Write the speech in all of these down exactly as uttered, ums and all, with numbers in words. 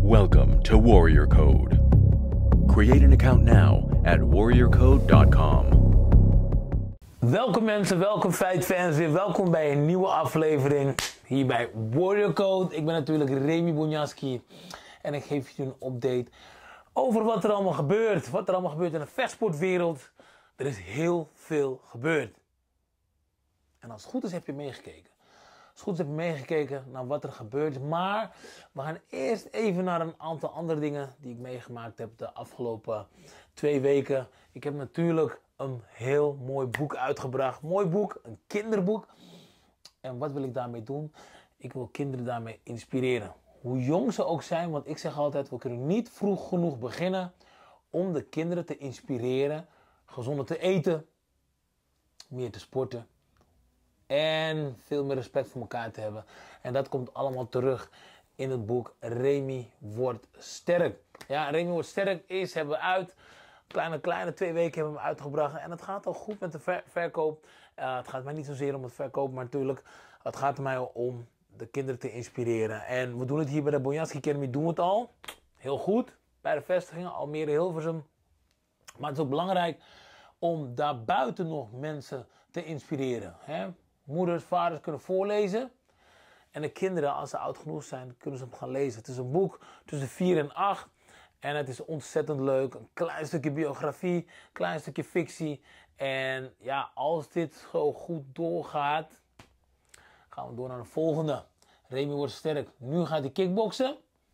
Welcome to Warrior Code. Create an account now at warrior code dot com. Welkom mensen, welkom Fightfans, weer welkom bij een nieuwe aflevering hier bij Warrior Code. Ik ben natuurlijk Remy Bonjaski en ik geef je een update over wat er allemaal gebeurt. Wat er allemaal gebeurt in de vechtsportwereld. Er is heel veel gebeurd. En als het goed is heb je meegekeken. Als het goed is heb je meegekeken naar wat er gebeurt. Maar we gaan eerst even naar een aantal andere dingen die ik meegemaakt heb de afgelopen twee weken. Ik heb natuurlijk een heel mooi boek uitgebracht. Mooi boek, een kinderboek. En wat wil ik daarmee doen? Ik wil kinderen daarmee inspireren. Hoe jong ze ook zijn, want ik zeg altijd, we kunnen niet vroeg genoeg beginnen om de kinderen te inspireren. Gezonder te eten, meer te sporten en veel meer respect voor elkaar te hebben. En dat komt allemaal terug in het boek Remy wordt sterk. Ja, Remy wordt sterk is, hebben we uit. Kleine, kleine twee weken hebben we hem uitgebracht. En het gaat al goed met de ver verkoop. Uh, het gaat mij niet zozeer om het verkoop, maar natuurlijk, het gaat er mij om de kinderen te inspireren. En we doen het hier bij de Bonjaski Academy, doen we het al. Heel goed. Bij de vestigingen, Almere, Hilversum. Maar het is ook belangrijk om daarbuiten nog mensen te inspireren. Hè? Moeders, vaders kunnen voorlezen. En de kinderen, als ze oud genoeg zijn, kunnen ze hem gaan lezen. Het is een boek tussen vier en acht. En het is ontzettend leuk. Een klein stukje biografie, een klein stukje fictie. En ja, als dit zo goed doorgaat, gaan we door naar de volgende. Remy wordt sterk. Nu gaat hij kickboksen.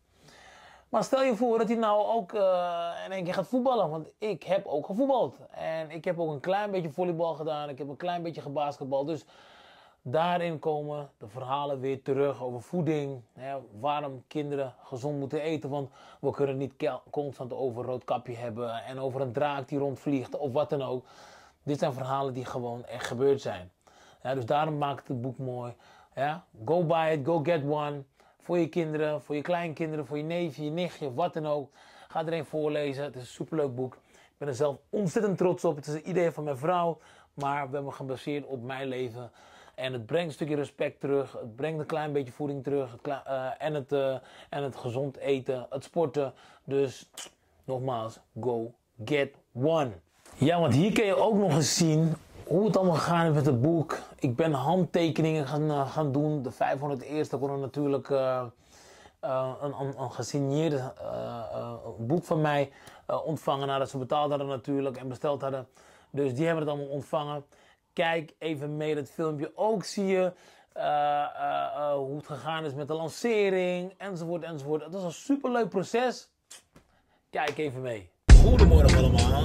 Maar stel je voor dat hij nou ook uh, in één keer gaat voetballen. Want ik heb ook gevoetbald. En ik heb ook een klein beetje volleybal gedaan. Ik heb een klein beetje gebasketbal. Dus daarin komen de verhalen weer terug over voeding. Hè, waarom kinderen gezond moeten eten. Want we kunnen niet constant over een Roodkapje hebben. En over een draak die rondvliegt. Of wat dan ook. Dit zijn verhalen die gewoon echt gebeurd zijn. Ja, dus daarom maakt het boek mooi. Ja, go buy it, go get one. Voor je kinderen, voor je kleinkinderen, voor je neefje, je nichtje, wat dan ook. Ga er een voorlezen. Het is een superleuk boek. Ik ben er zelf ontzettend trots op. Het is een idee van mijn vrouw. Maar we hebben hem gebaseerd op mijn leven. En het brengt een stukje respect terug. Het brengt een klein beetje voeding terug. Het uh, en, het, uh, en het gezond eten. Het sporten. Dus nogmaals, go get one. Ja, want hier kun je ook nog eens zien hoe het allemaal gegaan is met het boek. Ik ben handtekeningen gaan, uh, gaan doen. De vijfhonderd eerste konden natuurlijk uh, uh, een, een, een gesigneerde uh, uh, boek van mij uh, ontvangen. Nadat ze betaald hadden natuurlijk en besteld hadden. Dus die hebben het allemaal ontvangen. Kijk even mee dat filmpje. Ook zie je uh, uh, uh, hoe het gegaan is met de lancering. Enzovoort, enzovoort. Het was een superleuk proces. Kijk even mee. Goedemorgen allemaal.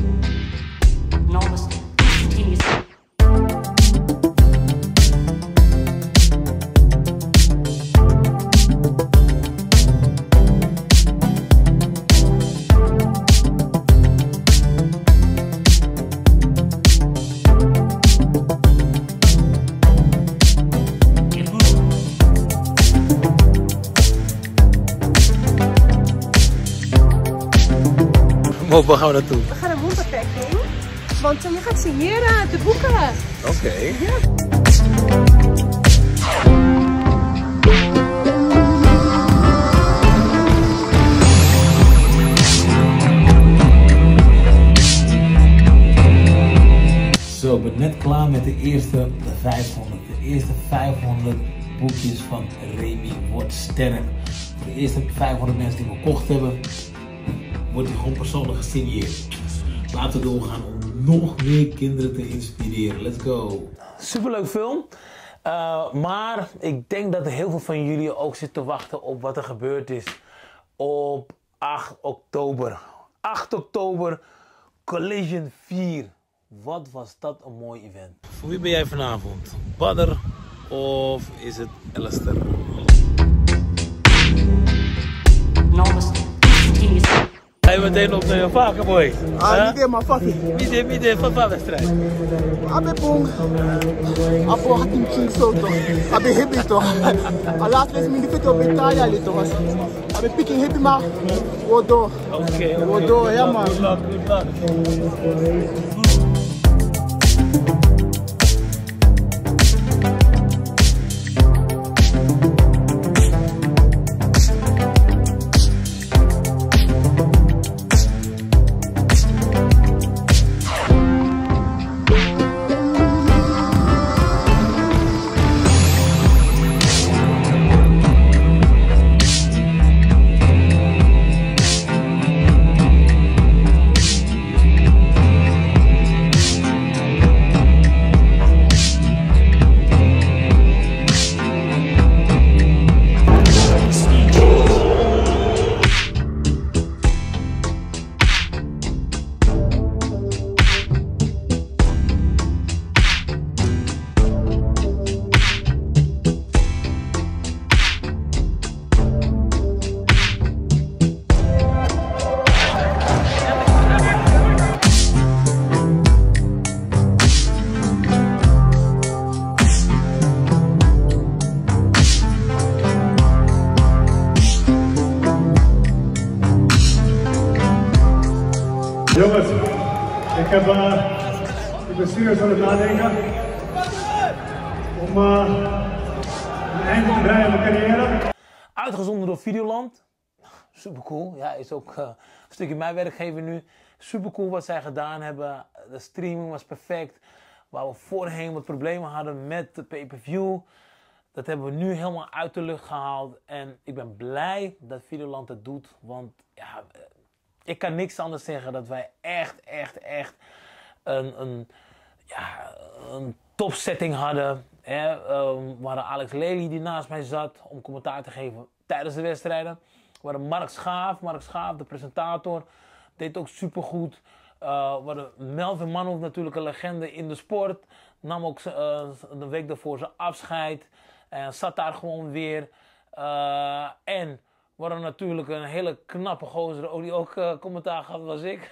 Enormous continues. Waar gaan we naartoe? We gaan naar wonderpacking, want je gaat signeren, de boeken. Oké. Okay. Ja. Zo, ik ben net klaar met de eerste de vijfhonderd. De eerste vijfhonderd boekjes van Remy wordt sterk. De eerste vijfhonderd mensen die gekocht hebben, wordt hij gewoon persoonlijk gesigneerd. Laten we doorgaan om nog meer kinderen te inspireren. Let's go. Superleuk film. Uh, maar ik denk dat er heel veel van jullie ook zitten te wachten op wat er gebeurd is op acht oktober. acht oktober, Collision vier. Wat was dat een mooi event. Voor wie ben jij vanavond? Badr of is het Alistair? Enormous continues. Ga je meteen op de vakken, boy? Ah, niet helemaal fucking. Midden, midden van de wedstrijd. Abe pong. Apo hakim king so toch. Abe hebi toch. Alaat les min difet op Italia li toch. Abe picking hebi maar. Wodo. Oké. Wodo, ja man. Good luck, good luck. ik, heb, uh, ik ben serieus aan het nadenken om uh, een einde te breien aan mijn carrière. Uitgezonden door Videoland. Super cool. Ja, is ook uh, een stukje mijn werkgever nu. Super cool wat zij gedaan hebben. De streaming was perfect. Waar we voorheen wat problemen hadden met de pay-per-view. Dat hebben we nu helemaal uit de lucht gehaald. En ik ben blij dat Videoland het doet. Want ja, ik kan niks anders zeggen dat wij echt, echt, echt een, een, ja, een topsetting hadden. Hè. Um, we hadden Alex Lely die naast mij zat om commentaar te geven tijdens de wedstrijden. We hadden Mark Schaaf, Mark Schaaf, de presentator, deed ook supergoed. Uh, we hadden Melvin Manhoef, natuurlijk een legende in de sport. Nam ook uh, de week daarvoor zijn afscheid. En zat daar gewoon weer. Uh, en we hadden natuurlijk een hele knappe gozer, ook die ook uh, commentaar gaf, was ik.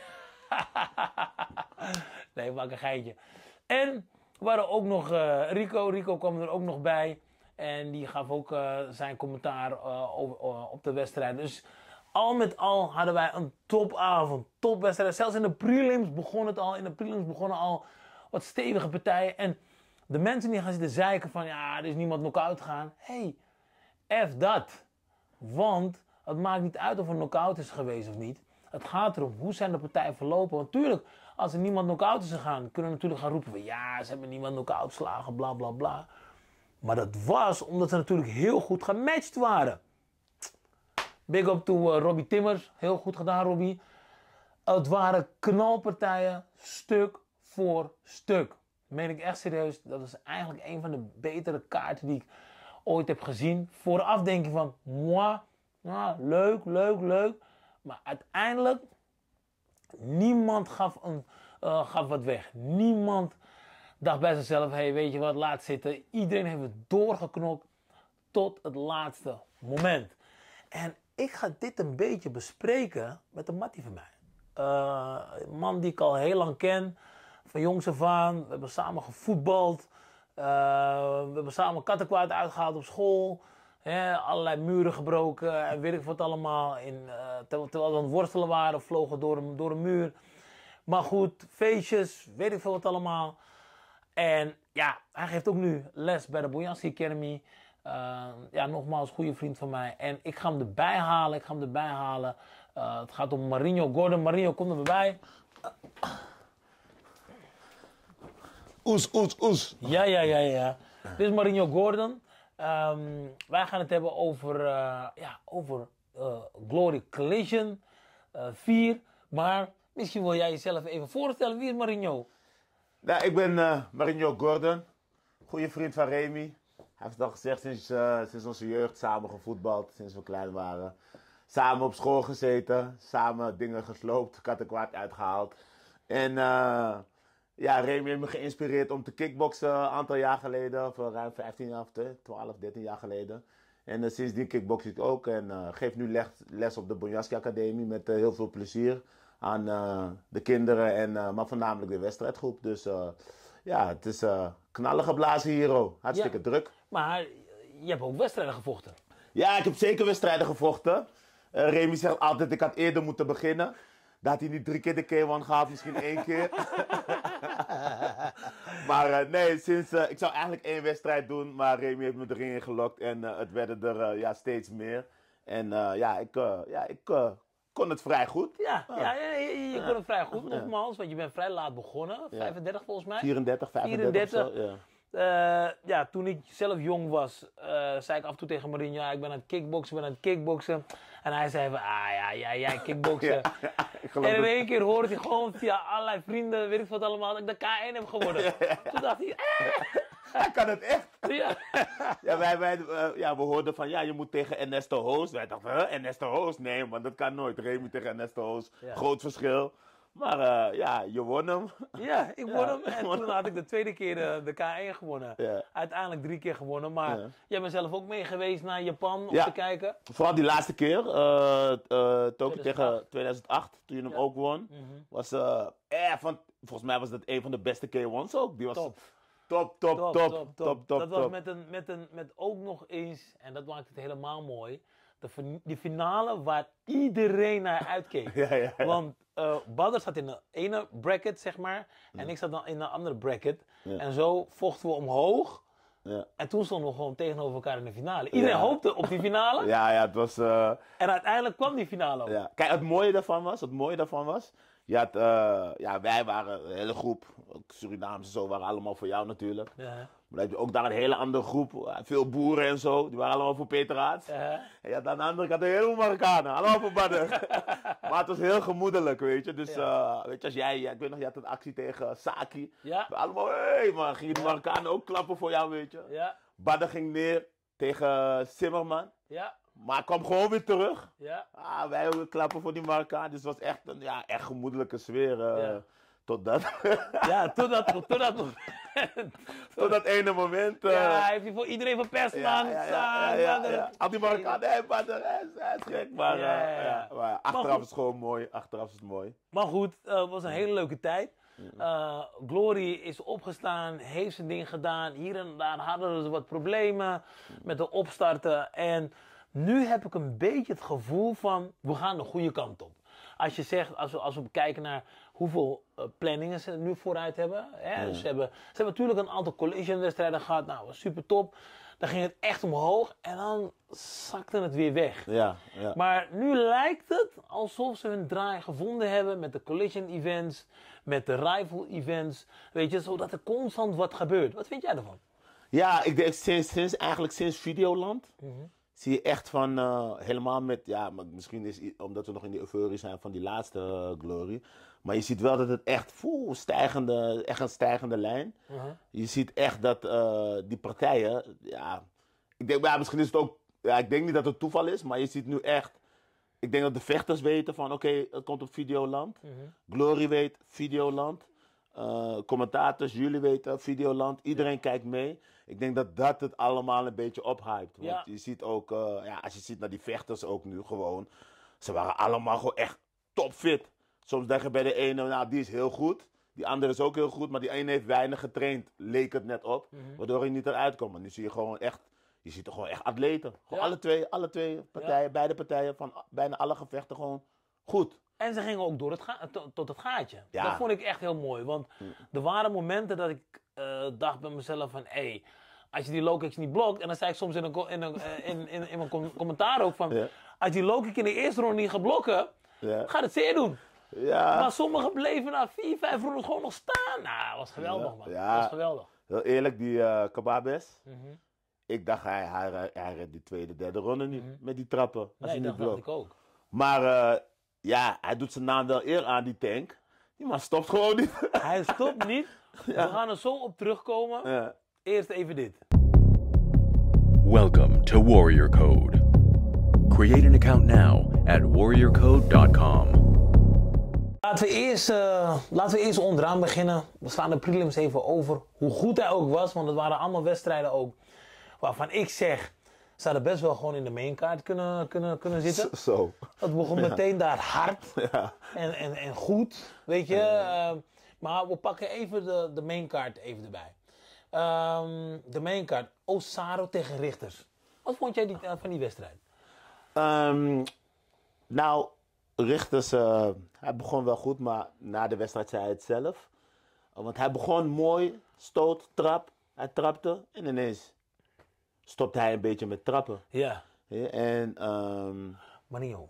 Nee, maak een geitje. En we hadden ook nog uh, Rico. Rico kwam er ook nog bij. En die gaf ook uh, zijn commentaar uh, over, uh, op de wedstrijd. Dus al met al hadden wij een topavond, topwedstrijd. Zelfs in de prelims begon het al. In de prelims begonnen al wat stevige partijen. En de mensen die gaan zitten zeiken van ja, er is niemand knock-out gegaan. Hé, hey, F dat. Want het maakt niet uit of er knock-out is geweest of niet. Het gaat erom, hoe zijn de partijen verlopen. Want natuurlijk, als er niemand knock-out is gegaan, kunnen we natuurlijk gaan roepen van ja, ze hebben niemand knock-out slagen, bla bla bla. Maar dat was omdat ze natuurlijk heel goed gematcht waren. Big up to uh, Robbie Timmers. Heel goed gedaan, Robbie. Het waren knalpartijen, stuk voor stuk. Dat meen ik echt serieus. Dat is eigenlijk een van de betere kaarten die ik ooit heb gezien. Vooraf denk je van, moi, nou, leuk, leuk, leuk. Maar uiteindelijk, niemand gaf, een, uh, gaf wat weg. Niemand dacht bij zichzelf, hey, weet je wat, laat zitten. Iedereen heeft het doorgeknokt tot het laatste moment. En ik ga dit een beetje bespreken met een mattie van mij. Uh, een man die ik al heel lang ken, van jongs af aan. We hebben samen gevoetbald. Uh, we hebben samen kattenkwaad uitgehaald op school. He, allerlei muren gebroken en weet ik wat allemaal. In, uh, terwijl, terwijl we aan het worstelen waren, vlogen door een, door een muur. Maar goed, feestjes, weet ik veel wat allemaal. En ja, hij geeft ook nu les bij de Bojanski Academy. Uh, ja, nogmaals, goede vriend van mij. En ik ga hem erbij halen, ik ga hem erbij halen. Uh, het gaat om Marinho Gordon. Marinho, kom er bij. Oes, oes, oes. Ja, ja, ja, ja. Dit is Marinho Gordon. Um, wij gaan het hebben over, uh, ja, over uh, Glory Collision uh, vier. Maar misschien wil jij jezelf even voorstellen. Wie is Marinho? Nou, ik ben uh, Marinho Gordon. Goeie vriend van Remy. Hij heeft het al gezegd, sinds, uh, sinds onze jeugd samen gevoetbald, sinds we klein waren. Samen op school gezeten, samen dingen gesloopt, kattenkwaad uitgehaald. En uh, ja, Remy heeft me geïnspireerd om te kickboksen een aantal jaar geleden, of ruim vijftien jaar of twaalf, dertien jaar geleden. En uh, sindsdien kickbox ik ook en uh, geef nu les, les op de Bojanski Academie met uh, heel veel plezier aan uh, de kinderen, en, uh, maar voornamelijk de wedstrijdgroep. Dus uh, ja, het is uh, knallen geblazen hier, oh. Hartstikke Ja, druk. Maar je hebt ook wedstrijden gevochten. Ja, ik heb zeker wedstrijden gevochten. Uh, Remy zegt altijd, ik had eerder moeten beginnen. Dat had hij niet drie keer de K één gehad, misschien één keer. Maar uh, nee, sinds, uh, ik zou eigenlijk één wedstrijd doen, maar Remy heeft me erin gelokt en uh, het werden er uh, ja, steeds meer. En uh, ja, ik, uh, ja, ik uh, kon het vrij goed. Ja, uh, ja, ja, je, je ja. kon het vrij goed, Ja. nogmaals, want je bent vrij laat begonnen. vijfendertig volgens mij. vierendertig, vijfendertig vierendertig. of zo, ja. Uh, ja, toen ik zelf jong was, uh, zei ik af en toe tegen Marinho, ja, ik ben aan het kickboksen, ik ben aan het kickboksen. En hij zei van, ah ja, ja, jij kickboksen. Ja, ja, ik geloof En in het. één keer hoorde hij gewoon via allerlei vrienden, weet ik wat allemaal, dat ik de K één heb geworden. Ja, ja. Toen dacht hij, eh. Hij kan het echt. Ja. Ja, wij, wij, uh, ja, we hoorden van, ja, je moet tegen Ernesto Hoos. Wij dachten, huh, Ernesto Hoos? Nee, man, dat kan nooit. Remy tegen Ernesto Hoos. Ja. Groot verschil. Maar uh, ja, je won hem. Ja, ik won Ja, hem. En won toen hem. had ik de tweede keer uh, de K één gewonnen. Ja. Uiteindelijk drie keer gewonnen. Maar Ja. jij bent zelf ook mee geweest naar Japan om Ja. te kijken. Vooral die laatste keer, uh, uh, Tokio tegen tweeduizend tweeduizend acht, toen je hem Ja. ook won. Mhm. Was, uh, eh, van, volgens mij was dat een van de beste K één's ook. Die was Top. top, top, top, top, top, top. Dat was met, een, met, een, met ook nog eens, en dat maakt het helemaal mooi, de, fin- die finale waar iedereen naar uitkeek. Ja, ja, ja. Want uh, Badr zat in de ene bracket, zeg maar. En ik zat dan in de andere bracket. Ja. En zo vochten we omhoog. Ja. En toen stonden we gewoon tegenover elkaar in de finale. Iedereen Ja. hoopte op die finale. Ja, ja, het was... eh, En uiteindelijk kwam die finale ook. ja. Kijk, het mooie daarvan was, het mooie daarvan was... Je had, eh, ja, wij waren een hele groep, ook Surinaamse zo, waren allemaal voor jou natuurlijk. Ja. Maar dan heb je ook daar een hele andere groep, eh, veel boeren en zo, die waren allemaal voor Peter Aarts. Ja. En je had aan de andere kant een heleboel Marokkanen, allemaal voor Badr. Maar het was heel gemoedelijk, weet je. Dus, eh, weet je, als jij, ja, ik weet nog, je had een actie tegen Saki. Ja. We allemaal, hé hey, man, gingen de Marokkanen ook klappen voor jou, weet je. Ja. Badr ging neer tegen Zimmerman, Ja. maar kwam gewoon weer terug. Ja. Ah, wij ook klappen voor die Marokkaan. Dus het was echt een ja, echt gemoedelijke sfeer. eh, Ja. Tot dat. Ja, totdat, totdat moment. tot dat ene moment. eh, Ja, hij heeft hij voor iedereen verpest, man. ja, ja, ja, ja, ja, Sa- ja. Al die Marokkaan, nee, maar dat is, hij is gek. Maar, Ja, eh, ja, ja. ja, maar achteraf goed. is het gewoon mooi. Achteraf is het mooi. Maar goed, eh, het was een hele leuke tijd. Eh, Glory is opgestaan, heeft zijn ding gedaan. Hier en daar hadden ze wat problemen met het opstarten. En nu heb ik een beetje het gevoel van, we gaan de goede kant op. Als je zegt, als we, als we kijken naar hoeveel uh, planningen ze nu vooruit hebben. Hè? Ja. Ze hebben. Ze hebben natuurlijk een aantal collision-wedstrijden gehad. Nou, was super top. Dan ging het echt omhoog en dan zakte het weer weg. Ja, ja. Maar nu lijkt het alsof ze hun draai gevonden hebben met de collision events, met de rival events. Weet je, zodat er constant wat gebeurt. Wat vind jij ervan? Ja, ik denk sinds, sinds, eigenlijk sinds Videoland zie je echt van eh, helemaal met, ja, maar misschien is het omdat we nog in die euforie zijn van die laatste eh, Glory. Maar je ziet wel dat het echt, voel, stijgende, echt een stijgende lijn. Je ziet echt dat eh, die partijen, ja, ik denk, ja, misschien is het ook, ja, ik denk niet dat het toeval is, maar je ziet nu echt, ik denk dat de vechters weten van, oké, het komt op Videoland. Glory weet, Videoland. Uh, commentators, jullie weten, Videoland, iedereen kijkt mee. Ik denk dat dat het allemaal een beetje ophypt. Want Ja. je ziet ook, uh, ja, als je ziet naar die vechters ook nu gewoon, ze waren allemaal gewoon echt topfit. Soms denk je bij de ene, nou die is heel goed, die andere is ook heel goed, maar die ene heeft weinig getraind, leek het net op, waardoor hij niet eruit komt. Maar nu zie je gewoon echt, je ziet er gewoon echt atleten. Gewoon Ja. alle twee, alle twee partijen, beide partijen van bijna alle gevechten gewoon goed. En ze gingen ook door het ga- to- tot het gaatje. Ja. Dat vond ik echt heel mooi. Want er waren momenten dat ik eh, dacht bij mezelf van... Hey, als je die low kicks niet blokt... En dan zei ik soms in, een, co- in, een, eh, in, in, in mijn com- commentaar ook van... Ja. Als je die low kick in de eerste ronde niet gaat blokken... Ja. Gaat het zeer doen. Ja. Maar sommigen bleven na vier, vijf ronden gewoon nog staan. Nou, dat was geweldig, man. Ja. Dat was geweldig. Heel eerlijk, die uh, Kababes. Ik dacht, hij, hij, hij redt die tweede, derde ronde niet met die trappen. Als Nee, hij niet dat dacht blokt. ik ook. Maar uh, ja, hij doet zijn naam wel eer aan, die tank. Die man stopt gewoon niet. Hij stopt niet. We gaan er zo op terugkomen. ja. Eerst even dit. Welcome to Warrior Code. Create an account now at warrior code dot com. Laten we, eerst, uh, laten we eerst onderaan beginnen. We slaan de prelims even over. Hoe goed hij ook was, want het waren allemaal wedstrijden ook. Waarvan ik zeg, ze hadden best wel gewoon in de maincard kunnen, kunnen, kunnen zitten. Zo. Het begon meteen daar hard Ja. en, en, en goed, weet je. Uh, maar we pakken even de, de maincard even erbij. Um, de maincard, Osaro tegen Richters. Wat vond jij die, uh, van die wedstrijd? Um, nou, Richters, uh, hij begon wel goed, maar na de wedstrijd zei hij het zelf. Uh, want hij begon mooi, stoot, trap. Hij trapte en ineens stopte hij een beetje met trappen. Ja. Ja, en, um, Mario,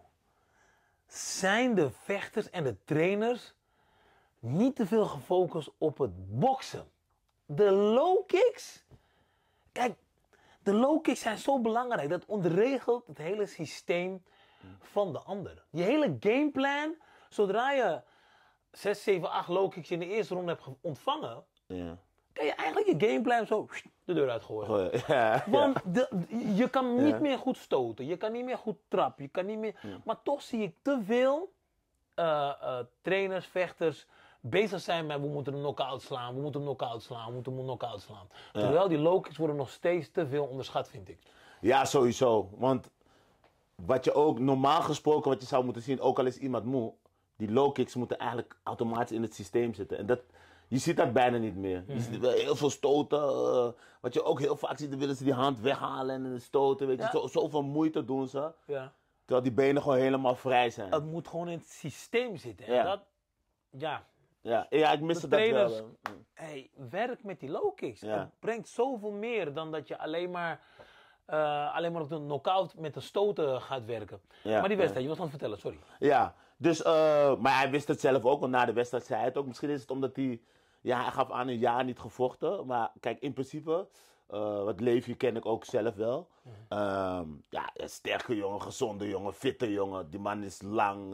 zijn de vechters en de trainers niet te veel gefocust op het boksen? De low kicks? Kijk, de low kicks zijn zo belangrijk. Dat ontregelt het hele systeem van de ander. Je hele gameplan, zodra je zes, zeven, acht low kicks in de eerste ronde hebt ontvangen, ja. kan je eigenlijk je gameplan zo de deur uitgooien. Oh, ja, Want de, je kan niet Ja. meer goed stoten, je kan niet meer goed trappen, je kan niet meer... Maar toch zie ik te veel uh, uh, trainers, vechters bezig zijn met we moeten hem knock-out slaan, we moeten hem knock-out slaan, we moeten hem knock-out slaan. Ja. Terwijl die low kicks worden nog steeds te veel onderschat, vind ik. Ja, sowieso. Want wat je ook normaal gesproken, wat je zou moeten zien, ook al is iemand moe, die low kicks moeten eigenlijk automatisch in het systeem zitten. En dat, Je ziet dat bijna niet meer. Je ziet wel heel veel stoten. Uh, wat je ook heel vaak ziet, dan willen ze die hand weghalen en stoten. Weet je. Ja. Zo, zoveel moeite doen ze. Ja. Terwijl die benen gewoon helemaal vrij zijn. Het moet gewoon in het systeem zitten. En Ja. dat, ja, Ja, ja ik miste de dat trainers, wel. hè. hey, werk met die low kicks. Ja. Het brengt zoveel meer dan dat je alleen maar, uh, alleen maar op de knockout met de stoten gaat werken. Ja, Maar die ja. wedstrijd, je was aan het vertellen, sorry. Ja, dus, uh, maar hij wist het zelf ook, want na de wedstrijd zei hij het ook. Misschien is het omdat hij, ja, hij gaf aan een jaar niet gevochten. Maar kijk, in principe, uh, wat Levi ken ik ook zelf wel. Mm-hmm. Um, ja, een sterke jongen, gezonde jongen, fitte jongen. Die man is lang.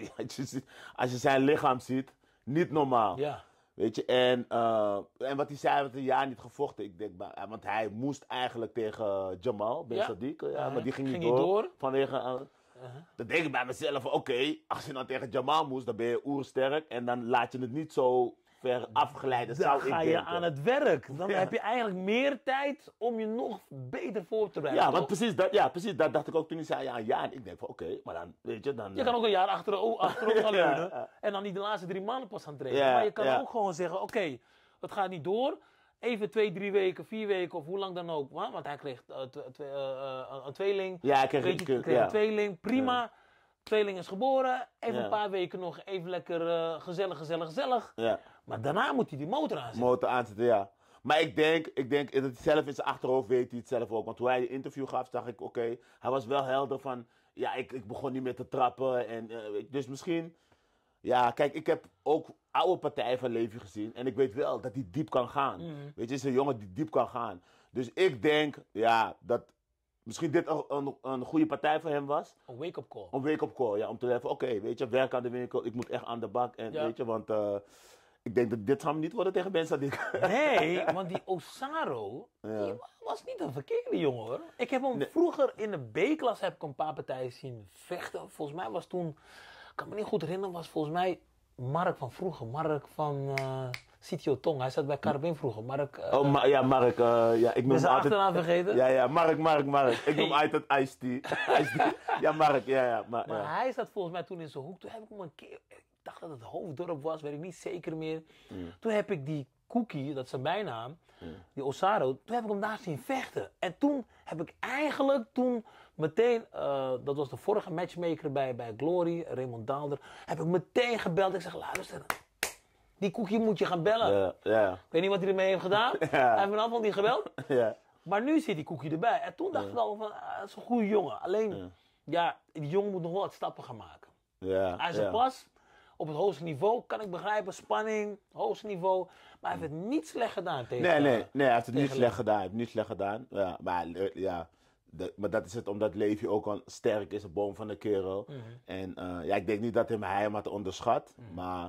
Als je zijn lichaam ziet, niet normaal. Ja. Weet je, en, uh, en wat hij zei, hij had een jaar niet gevochten. Ik denk, maar, want hij moest eigenlijk tegen Jamal Ben Ja. Sadiq. Ja, Uh-huh. maar die ging niet Ging niet door. door. Vanwege, uh, Uh-huh. dan denk ik bij mezelf, oké, okay, als je dan tegen Jamal moest, dan ben je oersterk. En dan laat je het niet zo ver afglijden, Dan zou ga ik je denken. aan het werk. Dan Ja. heb je eigenlijk meer tijd om je nog beter voor te bereiden. Ja, toch? want precies dat, ja, precies dat dacht ik ook toen hij zei, ja, een jaar. En ik denk van, oké, okay, maar dan, weet je, dan... Je kan ook een jaar achter, achterom gaan Ja, leunen ja. en dan niet de laatste drie maanden pas gaan trainen. Ja, maar je kan ja. ook gewoon zeggen, oké, okay, het gaat niet door. Even twee, drie weken, vier weken of hoe lang dan ook. Want want hij kreeg uh, tw- tw- uh, uh, een tweeling. Ja, hij kreeg, Weet je, kreeg, kreeg ja. een tweeling, prima. Ja. Tweeling is geboren. Even Ja. een paar weken nog even lekker uh, gezellig, gezellig, gezellig. Ja. Maar daarna moet hij die motor aanzetten. Motor aanzetten, ja. Maar ik denk, ik denk dat het zelf in zijn achterhoofd weet hij het zelf ook. Want toen hij de interview gaf, dacht ik, oké, okay, hij was wel helder van, ja, ik, ik begon niet meer te trappen. En, uh, weet je, dus misschien, ja, kijk, ik heb ook oude partijen van Levi gezien. En ik weet wel dat hij diep kan gaan. Mm-hmm. Weet je, het is een jongen die diep kan gaan. Dus ik denk, ja, dat misschien dit een, een, een goede partij voor hem was. Een wake-up call. Een wake-up call, ja, om te zeggen, oké, okay, weet je, werk aan de winkel, ik moet echt aan de bak. En Ja. weet je, want uh, ik denk dat dit zou hem niet worden tegen Ben Sadiq. Nee, want die Osaro, Ja. die was niet een verkeerde jongen hoor. Ik heb hem Nee. vroeger in de B-klas heb ik een paar partijen zien vechten. Volgens mij was toen, ik kan me niet goed herinneren, was volgens mij Mark van vroeger. Mark van uh, Sitio Tong. Hij zat bij Carabin vroeger. Mark, uh, Oh, ma ja, Mark, uh, ja, ik noem ben zijn altijd... achternaam vergeten? Ja, ja, Mark, Mark, Mark. Ik noem Hey. altijd Ice-T. Ice-T. Ja, Mark, ja, ja. Maar, Maar ja. hij zat volgens mij toen in zijn hoek. Toen heb ik hem een keer, ik dacht dat het Hoofddorp was, weet ik niet zeker meer. Mm. Toen heb ik die Cookie, dat is zijn bijnaam, die Osaro, toen heb ik hem daar zien vechten. En toen heb ik eigenlijk toen meteen, uh, dat was de vorige matchmaker bij, bij Glory, Raymond Daalder, heb ik meteen gebeld. Ik zeg, luister, die Cookie moet je gaan bellen. Ja, ja, Ik weet niet wat hij ermee heeft gedaan. Ja. Hij heeft me in afval niet gebeld. ja. Maar nu zit die Cookie erbij. En toen dacht ik al van, ah, dat is een goede jongen. Alleen, ja, die jongen moet nog wel wat stappen gaan maken. Ja, Hij is ja. er pas op het hoogste niveau, kan ik begrijpen, spanning, hoogste niveau. Maar hij heeft het niet slecht gedaan tegen. Nee, nee, nee, hij heeft het niet tegen slecht gedaan. Hij heeft het niet slecht gedaan. Ja, maar, uh, ja, de, maar dat is het omdat Levi ook al sterk is, een boom van de kerel. Mhm. En uh, ja, ik denk niet dat hem, hij hem had onderschat. Maar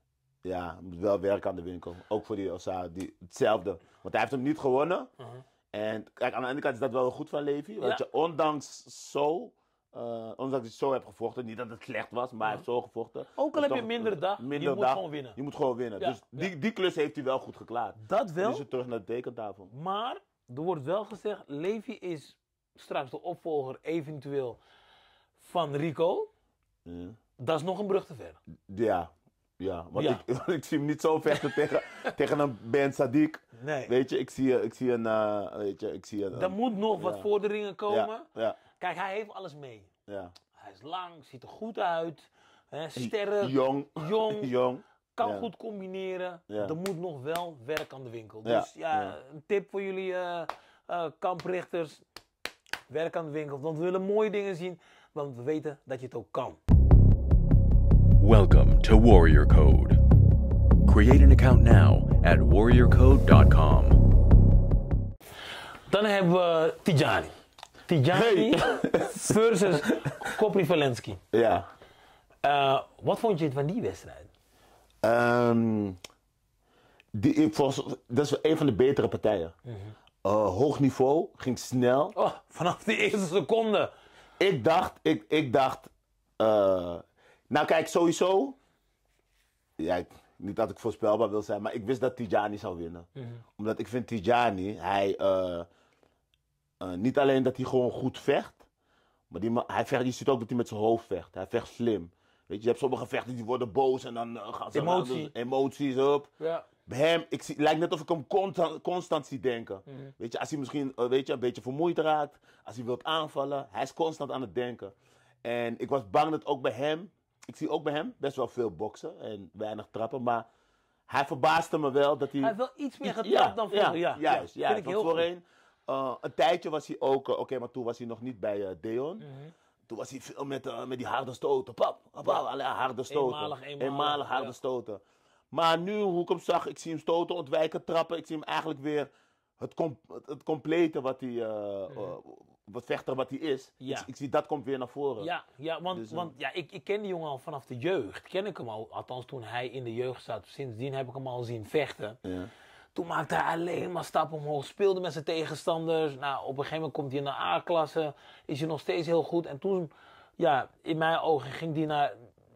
ja, hij moet wel werken aan de winkel. Ook voor die Osaka, die hetzelfde. Want hij heeft hem niet gewonnen. Mhm. En kijk, aan de andere kant is dat wel goed van Levi. Want Ja. je ondanks zo, uh, ondanks dat hij zo hebt gevochten, niet dat het slecht was, maar hij heeft zo gevochten. Ook al Dus heb je toch een mindere dag, je minder moet gewoon winnen. Je moet gewoon winnen. Ja, Dus die, die klus heeft hij wel goed geklaard. Dat Nu wel, is het terug naar de tekentafel. maar er wordt wel gezegd, Levi is straks de opvolger eventueel van Rico. Ja. Dat is nog een brug te ver. Ja, ja. Want Ja. Ik, ik zie hem niet zo vechten tegen, tegen een Ben Sadiq. Nee. Weet je, ik zie, ik zie een, uh, weet je, ik zie een... Er moet nog wat ja. vorderingen komen. ja, ja, Kijk, hij heeft alles mee. ja. Hij is lang, ziet er goed uit, hè, sterk, Jong. jong, Jong. kan Ja. goed combineren. Ja. Er moet nog wel werk aan de winkel. Ja, Dus ja, ja. een tip voor jullie uh, uh, kamprichters. Werk aan de winkel. Want we willen mooie dingen zien, want we weten dat je het ook kan. Welcome to Warrior Code. Create an account now at warrior code dot com. Dan hebben we Tijani. Tijani versus Kopri Velensky. Ja. Uh, wat vond je van die wedstrijd? Um, die, ik, volgens, dat is een van de betere partijen. Mhm. uh, hoog niveau, ging snel. Oh, vanaf de eerste seconde. Ik dacht, ik, ik dacht, uh, nou kijk, sowieso, ja, ik- niet dat ik voorspelbaar wil zijn, maar ik wist dat Tijani zou winnen. Omdat ik vind Tijani, hij, uh, uh, niet alleen dat hij gewoon goed vecht, maar die, ma- hij vecht, je ziet ook dat hij met zijn hoofd vecht. Hij vecht slim. Weet je, je hebt sommige vechters die worden boos en dan uh, gaan ze Emotie. emoties op. Ja. bij hem, ik zie, het lijkt net of ik hem constant, constant zie denken. Mm. Weet je, als hij misschien uh, weet je, een beetje vermoeid raakt, als hij wilt aanvallen, hij is constant aan het denken. En ik was bang dat ook bij hem, ik zie ook bij hem best wel veel boksen en weinig trappen, maar hij verbaasde me wel dat hij... Hij heeft wel iets meer getrapt dan vroeger. Ja, ja, juist. ja, Ja, vind ik want heel voorheen, uh, een tijdje was hij ook, uh, oké, okay, maar toen was hij nog niet bij uh, Deon. Mm-hmm. Toen was hij veel met, uh, met die harde stoten. Pap, pap, ja. Alle harde stoten. Eenmalig, eenmalig, eenmalig harde ja. stoten. Maar nu, hoe ik hem zag, ik zie hem stoten, ontwijken, trappen. Ik zie hem eigenlijk weer het, com het, het complete wat hij, uh, mm. uh, wat vechter wat hij is. Ja. Ik, ik zie dat komt weer naar voren. Ja, ja want, Dus, uh, want ja, ik, ik ken die jongen al vanaf de jeugd. Ken ik hem al, althans toen hij in de jeugd zat. Sindsdien heb ik hem al zien vechten. Ja. Toen maakte hij alleen maar stappen omhoog, speelde met zijn tegenstanders. Nou, op een gegeven moment komt hij in de A-klasse, is hij nog steeds heel goed. En toen, ja, in mijn ogen ging hij naar,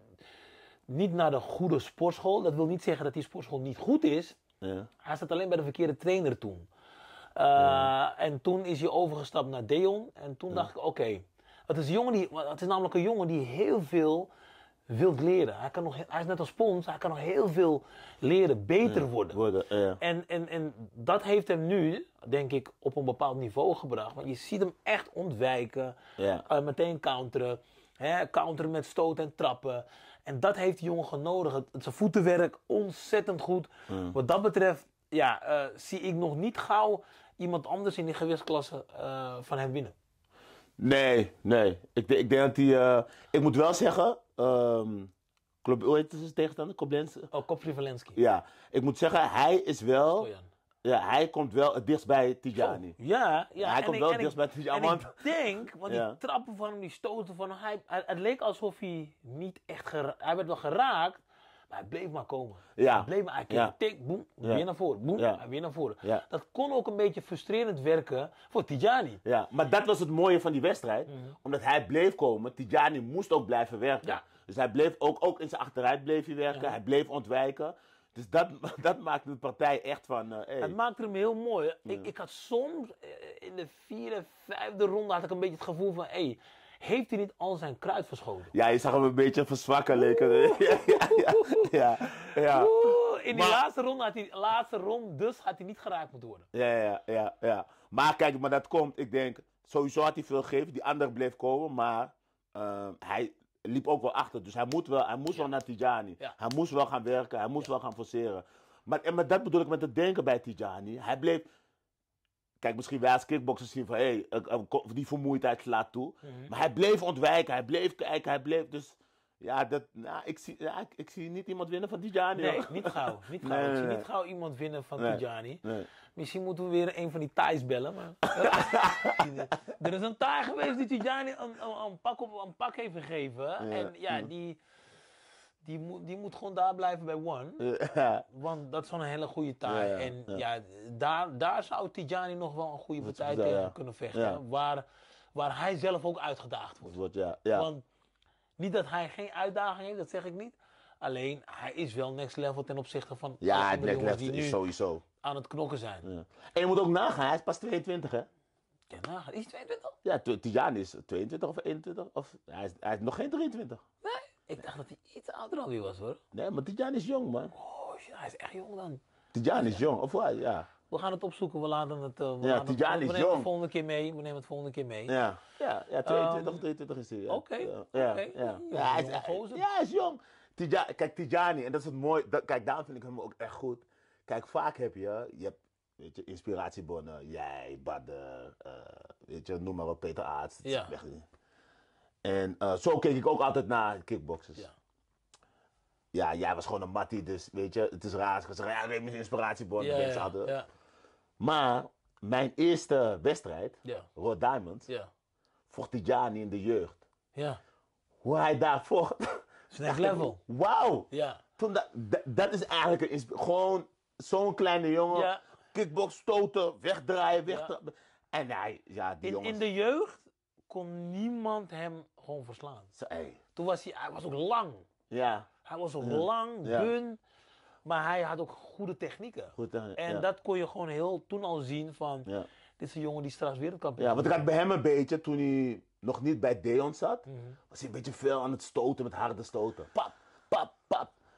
niet naar de goede sportschool. Dat wil niet zeggen dat die sportschool niet goed is. Ja. Hij zat alleen bij de verkeerde trainer toen. Uh, Ja. En toen is hij overgestapt naar Deon. En toen Ja. dacht ik, oké, okay, het is een jongen die, het is namelijk een jongen die heel veel wil leren. Hij, kan nog, hij is net als Pons, hij kan nog heel veel leren, beter Ja, worden. worden ja. En, en, en dat heeft hem nu, denk ik, op een bepaald niveau gebracht. Want je ziet hem echt ontwijken, Ja. uh, meteen counteren. Hè, counteren met stoten en trappen. En dat heeft die jongen gewoon nodig. Het, het, zijn voetenwerk ontzettend goed. Mm. Wat dat betreft, ja, uh, zie ik nog niet gauw iemand anders in die gewichtsklasse uh, van hem winnen. Nee, nee. Ik, ik denk dat hij... Uh, ik moet wel zeggen... Um, Klob, hoe heet het tegenstander? Koblenz? Oh, Kopri Valensky. Ja, ik moet zeggen, hij is wel... Stojan. Ja, hij komt wel het dichtst bij Tidjani. Ja, ja. Hij en komt ik, wel en het dichtst ik, bij Tidjani. En Want... ik denk, want die Ja. trappen van hem, die stoten van hem, hij, hij- het leek alsof hij niet echt geraakt... Hij werd wel geraakt, maar hij bleef maar komen. Ja. Hij bleef maar, hij keek, Ja. tik, boem, Ja. weer naar voren, boem, Ja. weer naar voren. Ja. Dat kon ook een beetje frustrerend werken voor Tidjani. Ja, maar dat was het mooie van die wedstrijd. Mhm. Omdat hij bleef komen. Tidjani moest ook blijven werken. Ja. Dus hij bleef ook, ook in zijn achteruit bleef hij werken. Ja. Hij bleef ontwijken. Dus dat, dat maakte de partij echt van... Uh, hey. Het maakte hem heel mooi. Ik, ik had soms eh, in de vierde, vijfde ronde had ik een beetje het gevoel van... Hey, heeft hij niet al zijn kruid verschoten? Ja, je zag hem een beetje verzwakken. Leken. Ja, ja, ja, ja, ja. Oeh, in die Maar- laatste ronde had hij, laatste ronde, dus had hij niet geraakt moeten worden. Ja, ja, ja, ja. Maar kijk, maar dat komt, ik denk, sowieso had hij veel gegeven. Die ander bleef komen, maar uh, hij liep ook wel achter. Dus hij, moet wel, hij moest Ja. wel naar Tidjani. Ja. Hij moest wel gaan werken, hij moest wel gaan forceren. Maar, en maar dat bedoel ik met het denken bij Tidjani. Hij bleef... Kijk, misschien wij als kickboxers zien van, hé, hey, die vermoeidheid slaat toe. Mhm. Maar hij bleef ontwijken, hij bleef kijken, hij bleef dus... Ja, dat, nou, ik, zie, ja ik, ik zie niet iemand winnen van Tidjani. Nee, hoor. niet gauw. Niet gauw. Nee, Ik nee, zie nee. niet gauw iemand winnen van Nee. Tidjani. Nee. Misschien moeten we weer een van die Thais bellen. Maar... er is een Thai geweest die Tidjani een, een, een, pak op, een pak heeft gegeven. En ja, die, die, moet, die moet gewoon daar blijven bij One. Ja. Want dat is gewoon een hele goede Thai. Ja, ja, en ja. ja, daar, daar zou Tidjani nog wel een goede partij ja, tegen ja. kunnen vechten. Ja. Waar, waar hij zelf ook uitgedaagd wordt. Wordt, ja, ja. Want niet dat hij geen uitdaging heeft, dat zeg ik niet. Alleen, hij is wel next level ten opzichte van Ja, alle het andere jongens next die is nu sowieso. aan het knokken zijn. Ja. En je moet ook nagaan, hij is pas tweeëntwintig, hè? Ja, nou, is hij tweeëntwintig? Ja, T- Tidjani is tweeëntwintig of eenentwintig. Of, hij, is, hij is nog geen drieëntwintig. Nee, ik dacht dat hij iets ouder dan wie was, hoor. Nee, maar Tidjani is jong, man. Oh, shit, hij is echt jong dan. Tidjani is jong, of wat? Ja. We gaan het opzoeken, we laten het... Uh, we Ja, laten het- Tidjani we is nemen jong. het volgende keer mee, we nemen het volgende keer mee. Ja, ja, ja tweeëntwintig Um, of drieëntwintig is hij. Ja. oké, Ja, oké. ja, Ja, ja. jonge Ja, hij is, gozer. ja, hij is jong. Tidja, kijk, Tidjani, en dat is het mooie. Dat, kijk, daarom vind ik hem ook echt goed. Kijk, vaak heb je, je hebt, weet je, inspiratiebonnen. Jij, Badde, uh, weet je, noem maar wat, Peter Aarts. dat is Ja. weg. En uh, zo keek ik ook altijd naar kickboxers. Ja. Ja, jij was gewoon een mattie, dus weet je, het is raar als ik zeg, ja, neem je inspiratiebon. Ja, mensen ja, hadden. ja, Maar mijn eerste wedstrijd, ja, Raw Diamond, ja, vocht Tidjani in de jeugd. ja. Hoe hij daar vocht. is next level. Wauw. Ja. Toen dat, dat, dat is eigenlijk een insp- gewoon zo'n kleine jongen. Ja. Kickbox, stoten, wegdraaien, wegtrappen. En hij, ja, die In, jongens. in de jeugd kon niemand hem gewoon verslaan. Zo, hey. Toen was hij, hij was ook lang. Ja, Hij was ook lang, Ja. dun, maar hij had ook goede technieken. goed. hè, En ja. dat kon je gewoon heel toen al zien van, Ja. dit is een jongen die straks wereldkampioen Ja, is. want ik had bij hem een beetje, toen hij nog niet bij Deon zat, Mhm. was hij een beetje veel aan het stoten met harde stoten. Pap, pap, pap.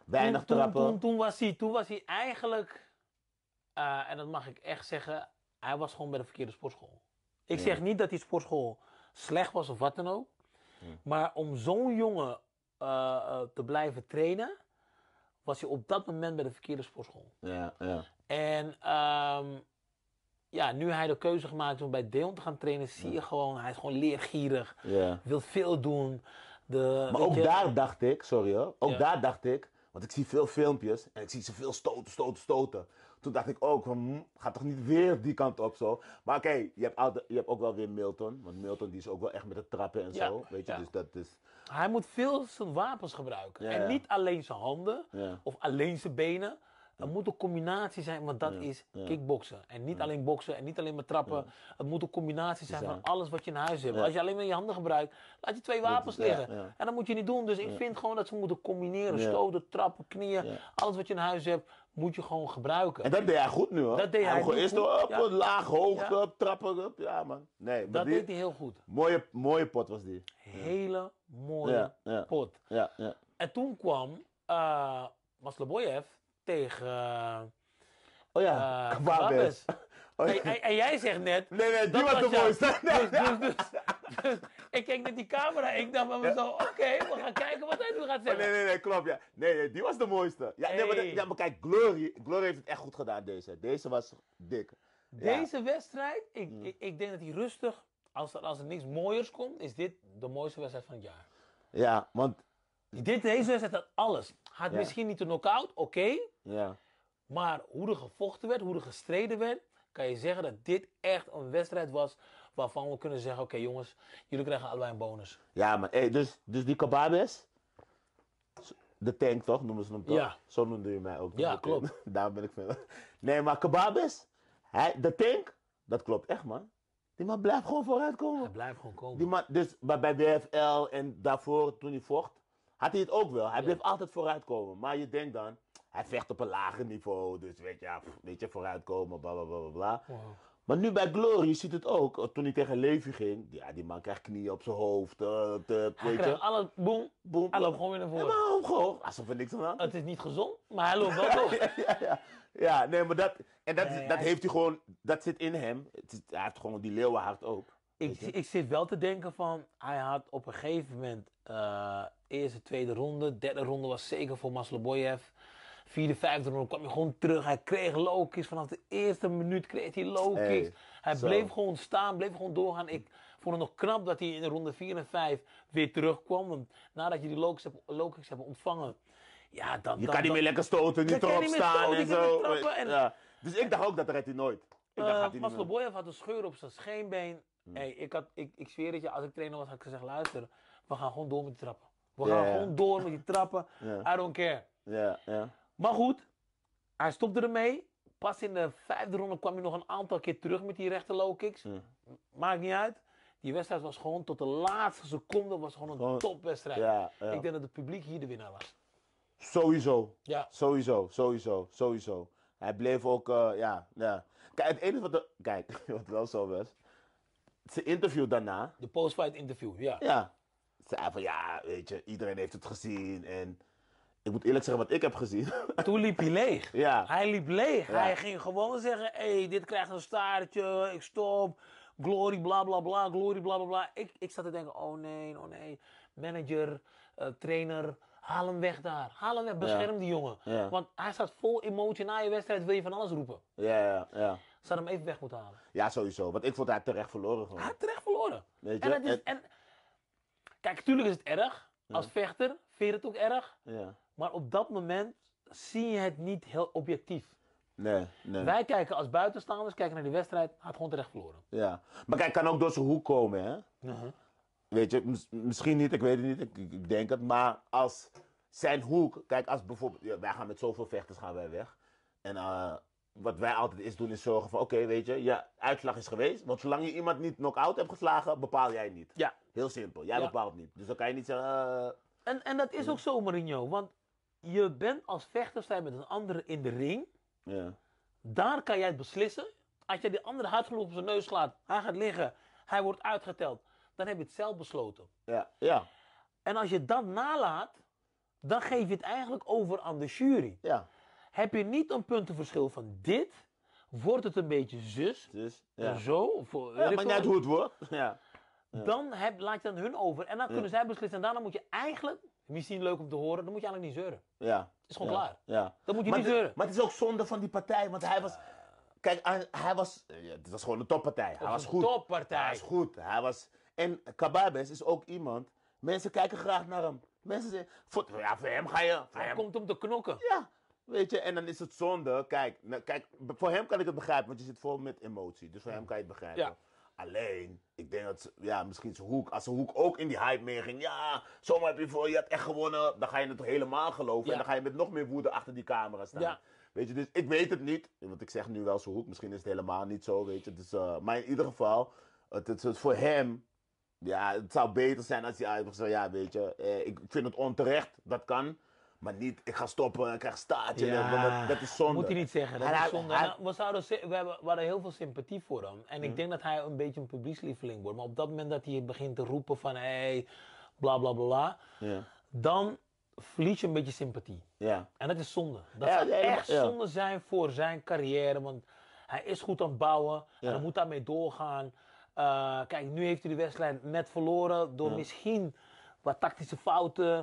weinig toen, trappen. Toen, toen, toen, was hij, toen was hij eigenlijk, uh, en dat mag ik echt zeggen, hij was gewoon bij de verkeerde sportschool. Ik Ja. zeg niet dat die sportschool slecht was of wat dan ook. Ja. Maar om zo'n jongen uh, uh, te blijven trainen, was hij op dat moment bij de verkeerde sportschool. Ja, ja. En um, ja, nu hij de keuze gemaakt om bij Deon te gaan trainen, zie je gewoon, hij is gewoon leergierig. Ja. Wil veel doen. De, Maar weet ook je, daar dacht ik, sorry hoor, ook Ja. daar dacht ik, want ik zie veel filmpjes en ik zie ze veel stoten, stoten, stoten. Toen dacht ik ook, van, hm, ga toch niet weer die kant op zo. Maar oké, okay, je, hebt altijd- je hebt ook wel weer Milton, want Milton die is ook wel echt met het trappen en Ja, zo, weet je, ja. dus dat is... Hij moet veel zijn wapens gebruiken. Ja, en ja. niet alleen zijn handen Ja. of alleen zijn benen. Het moet een combinatie zijn, want dat Ja, is ja. kickboksen. En niet alleen boksen en niet alleen maar trappen. Het moet een combinatie zijn Zijn. van alles wat je in huis hebt. Ja. Als je alleen maar je handen gebruikt, laat je twee wapens ja, liggen. ja. En dat moet je niet doen. Dus ik vind gewoon dat ze moeten combineren. Ja. Stoten, trappen, knieën. Ja. Alles wat je in huis hebt, moet je gewoon gebruiken. En dat deed hij goed nu hoor. Dat deed hij gewoon nu eerst goed, op, ja. laag, hoogte, Ja. op, trappen, op. Ja man. Nee, maar dat die, deed hij heel goed. mooie, mooie pot was die. Hele mooie Ja, ja. pot. Ja, ja. En toen kwam uh, Masleboyev tegen... uh, Oh ja, Uh, Kababes. Oh, ja. En, en, en jij zegt net... Nee, nee, die dat was de jou- mooiste. Nee, Dus, dus, dus, dus ik keek naar die camera en ik dacht bij mezelf... Oké, we gaan kijken wat hij nu gaat Oh, zeggen. nee, nee, nee, klopt, ja. Nee, nee, die was de mooiste. Ja, nee, maar, de- Hey. ja, maar kijk, Glory, Glory heeft het echt goed gedaan, deze. Deze was dik. Ja. Deze wedstrijd, ik, ik, ik denk dat hij rustig... Als er, als er niks mooiers komt, is dit de mooiste wedstrijd van het jaar. Ja, want, Dit, deze wedstrijd had alles. Had Ja. misschien niet de knockout, oké. ja. Maar hoe er gevochten werd, hoe er gestreden werd... kan je zeggen dat dit echt een wedstrijd was... waarvan we kunnen zeggen... Oké jongens, jullie krijgen allebei een bonus. Ja, maar hey, dus, dus die Kababes, de tank toch, noemen ze hem toch? Ja. Zo noemde je mij ook. toch? Ja, Oké, klopt. Daar ben ik van. Nee, maar Kababes, hij, de tank, dat klopt echt man. Die man blijft gewoon Hij vooruitkomen. blijft gewoon komen. Die man, dus bij bij W F L en daarvoor toen hij vocht, had hij het ook wel. Hij bleef altijd vooruitkomen. Maar je denkt dan, hij vecht op een lager niveau, dus weet je, ja, pff, weet je vooruitkomen, bla bla bla bla, bla. Wow. Maar nu bij Glory, je ziet het ook, toen hij tegen Levi ging, ja, die man krijgt knieën op zijn hoofd, uh, te, Hij weet krijgt je. alle boem, Boem. hij loopt gewoon weer naar Ja, voren. maar hij gewoon, alsof er niks aan de hand is. Het is niet gezond, maar hij loopt wel door. ja, ja. ja, nee, maar dat, en dat, Nee, dat hij- heeft hij gewoon, dat zit in hem. Het is, hij heeft gewoon die leeuwenhart ook. Ik, ik zit wel te denken van, hij had op een gegeven moment, uh, eerste, tweede ronde, derde ronde was zeker voor Masleboyev. Vierde, vijfde ronde kwam hij gewoon terug. Hij kreeg low kicks. Vanaf de eerste minuut kreeg hij low Hey, kicks. hij zo. bleef gewoon staan, bleef gewoon doorgaan. Ik vond het nog knap dat hij in de ronde vier en vijf weer terugkwam. Want nadat je die low kicks hebt, low kicks hebt ontvangen, ja, dan... Je dan, kan niet dan- meer lekker stoten, niet Dan kan je erop niet meer staan stoten, en je kan niet zo. trappen en- Ja. Dus ik dacht ook dat redt hij nooit. Ik dacht, Uh, gaat hij niet meer. Masleboyev had een scheur op zijn scheenbeen. Hey, ik, had, ik, ik zweer het je, als ik trainer was, had ik gezegd, luister, we gaan gewoon door met die trappen. We Ja, gaan ja. gewoon door met die trappen. Ja. I don't care. Ja, ja. Maar goed, hij stopte ermee. Pas in de vijfde ronde kwam hij nog een aantal keer terug met die rechte low kicks. Maakt niet uit. Die wedstrijd was gewoon tot de laatste seconde was gewoon een Gewoon- topwedstrijd. Ja, ja. Ik denk dat het publiek hier de winnaar was. Sowieso. Ja. Sowieso, sowieso, sowieso. Hij bleef ook, eh, ja, ja. Kijk, het enige wat, er- kijk, wat wel zo was. Zijn interview daarna, De post-fight interview, ja. ja. Zei van, ja, weet je, iedereen heeft het gezien. En ik moet eerlijk zeggen wat ik heb gezien. Toen liep hij leeg. Ja. Hij liep leeg. Ja. Hij ging gewoon zeggen, hé, hey, dit krijgt een staartje, ik stop, glory, bla bla bla, glory, bla bla bla. Ik, ik zat te denken, oh nee, oh nee, manager, eh, trainer, haal hem weg daar. Haal hem weg, bescherm die jongen. Ja. Want hij staat vol emotie, na je wedstrijd wil je van alles roepen. ja, ja, ja. Ze hadden hem even weg moeten halen. Ja, sowieso. Want ik vond hij terecht verloren gewoon. Hij had terecht verloren. Weet je, En het is, het- en, kijk, natuurlijk is het erg. Als vechter vind je het ook erg. Ja. Maar op dat moment zie je het niet heel objectief. Nee, nee. Wij kijken als buitenstaanders, kijken naar die wedstrijd, hij had gewoon terecht verloren. Ja. Maar kijk, kan ook door zijn hoek komen, hè. Weet je, mis- misschien niet, ik weet het niet, ik, ik ik denk het. Maar als zijn hoek, kijk, als bijvoorbeeld, ja, wij gaan met zoveel vechters gaan wij weg. En eh, wat wij altijd is doen, is zorgen van, oké, weet je, ja, uitslag is geweest. Want zolang je iemand niet knock-out hebt geslagen, bepaal jij niet. Ja. Heel simpel, jij Ja. bepaalt niet. Dus dan kan je niet zeggen, eh, En, en dat is ook zo, Mourinho. Want je bent als vechter, sta je met een andere in de ring. ja. Daar kan jij het beslissen. Als je die andere hard genoeg op zijn neus slaat, hij gaat liggen, hij wordt uitgeteld. Dan heb je het zelf besloten. Ja, ja. En als je dat nalaat, dan geef je het eigenlijk over aan de jury. Ja. Heb je niet een puntenverschil van dit, wordt het een beetje zus, Dus, ja. en zo, of weet Ja, ik maar veel. net hoe het wordt. Ja. Dan heb, laat je dan hun over en dan kunnen zij beslissen. En daarna moet je eigenlijk, misschien leuk om te horen, dan moet je eigenlijk niet zeuren. Ja. Het is gewoon ja. klaar. Ja. Dan moet je maar niet het- zeuren. Maar het is ook zonde van die partij, want hij was... Kijk, hij, hij was... Ja, het was gewoon een toppartij. Hij Of was een goed. toppartij. Hij was goed. Hij was... En Kababes is ook iemand... Mensen kijken graag naar hem. Mensen zeggen... Voor, ja, voor hem ga je... Voor Hij hem, komt om te knokken. ja, weet je, en dan is het zonde. Kijk, nou, kijk, voor hem kan ik het begrijpen, want je zit vol met emotie. Dus voor hem kan je het begrijpen. Ja. Alleen, ik denk dat, ze- ja, misschien zijn Hoek, als zijn Hoek ook in die hype meeging. Ja, zomaar heb je voor, je hebt echt gewonnen. Dan ga je het toch helemaal geloven. Ja. En dan ga je met nog meer woede achter die camera staan. Ja. Weet je, dus ik weet het niet. Want ik zeg nu wel zijn Hoek, misschien is het helemaal niet zo, weet je. Dus, eh, maar in ieder geval, het, het, het voor hem... Ja, het zou beter zijn als hij uit zou ja, weet je, eh, ik vind het onterecht, dat kan. Maar niet, ik ga stoppen, ik krijg een staartje, want dat, dat is zonde. Moet hij niet zeggen, dat En is hij- zonde. hij- Nou, we, zouden, zi- we, hebben, we hadden heel veel sympathie voor hem. En ik denk dat hij een beetje een publiekslieveling wordt. Maar op dat moment dat hij begint te roepen van, hé, hey, bla bla bla. Ja. Dan verlies je een beetje sympathie. Ja. En dat is zonde. Dat Ja, zou helemaal- echt ja. zonde zijn voor zijn carrière. Want hij is goed aan het bouwen. En Ja. hij moet daarmee doorgaan. Eh, kijk, nu heeft hij de wedstrijd net verloren. Door misschien wat tactische fouten.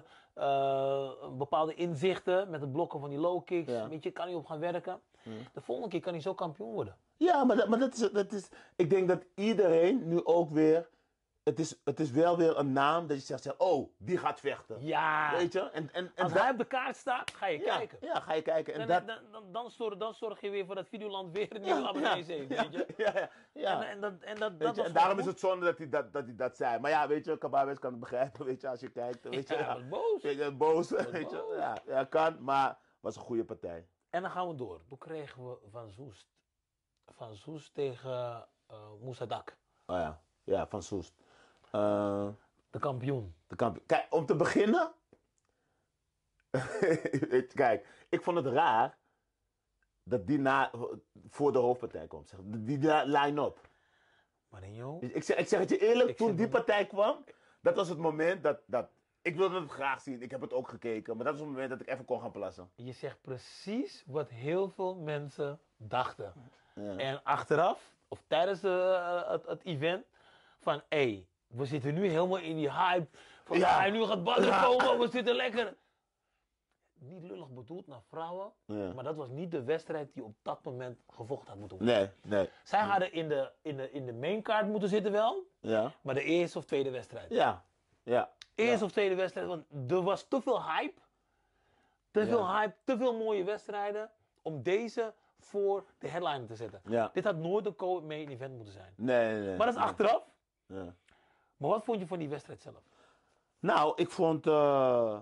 eh, bepaalde inzichten met het blokken van die low kicks. Ja. Weet je, kan hij op gaan werken. De volgende keer kan hij zo kampioen worden. Ja, maar, dat, maar dat, is, dat is, ik denk dat iedereen nu ook weer, het is, het is wel weer een naam dat je zegt, zegt, oh, die gaat vechten. Ja. Weet je? En, en, en Als dat- hij op de kaart staat, ga je ja, kijken. ja, ga je kijken. En Dan, dat, dan, dan, dan, zorg, dan zorg je weer voor dat Videoland weer een nieuwe ja, abonnees ja, heeft. ja, Weet je? ja, ja, ja. En, en, dat, en, dat, Weet dat je, was en daarom wel is het zonde dat hij dat, dat, hij dat zei. Maar ja, weet je, Kababes kan het begrijpen, weet je, als je kijkt. Weet je, Ja, hij was boos. Weet je, boos. Weet je, boos. ja, ja, kan, maar was een goede partij. En dan gaan we door. Toen kregen we Van Soest. Van Soest tegen uh, Moussadak, Oh ja, ja, van Soest. Eh, de kampioen. de kampioen. Kijk, om te beginnen. Weet je, Kijk, ik vond het raar dat die na, voor de hoofdpartij komt. zeg. Die, die line-up. Marinho, Ik zeg, ik zeg het je eerlijk, Ik toen vind die hem- partij kwam, dat was het moment dat, dat... Ik wilde het graag zien, ik heb het ook gekeken, maar dat was het moment dat ik even kon gaan plassen. je zegt precies wat heel veel mensen dachten. Ja. En achteraf, of tijdens eh, het, het event, van hé, hey, we zitten nu helemaal in die hype. Van Ja. ja, nu gaat Badr Ja. komen, we zitten lekker. Niet lullig bedoeld naar vrouwen, Ja. maar dat was niet de wedstrijd die op dat moment gevochten had moeten worden. Nee, nee. Zij hadden in de, in, de, in de maincard moeten zitten wel, Ja, maar de eerste of tweede wedstrijd. ja, ja. Eerste of tweede wedstrijd, want er was te veel hype. Te veel Ja. hype, te veel mooie wedstrijden om deze voor de headliner te zetten. Ja. Dit had nooit een co-main event moeten zijn. Nee, nee, nee. Maar dat is nee. achteraf. Ja. Maar wat vond je van die wedstrijd zelf? Nou, ik vond, eh,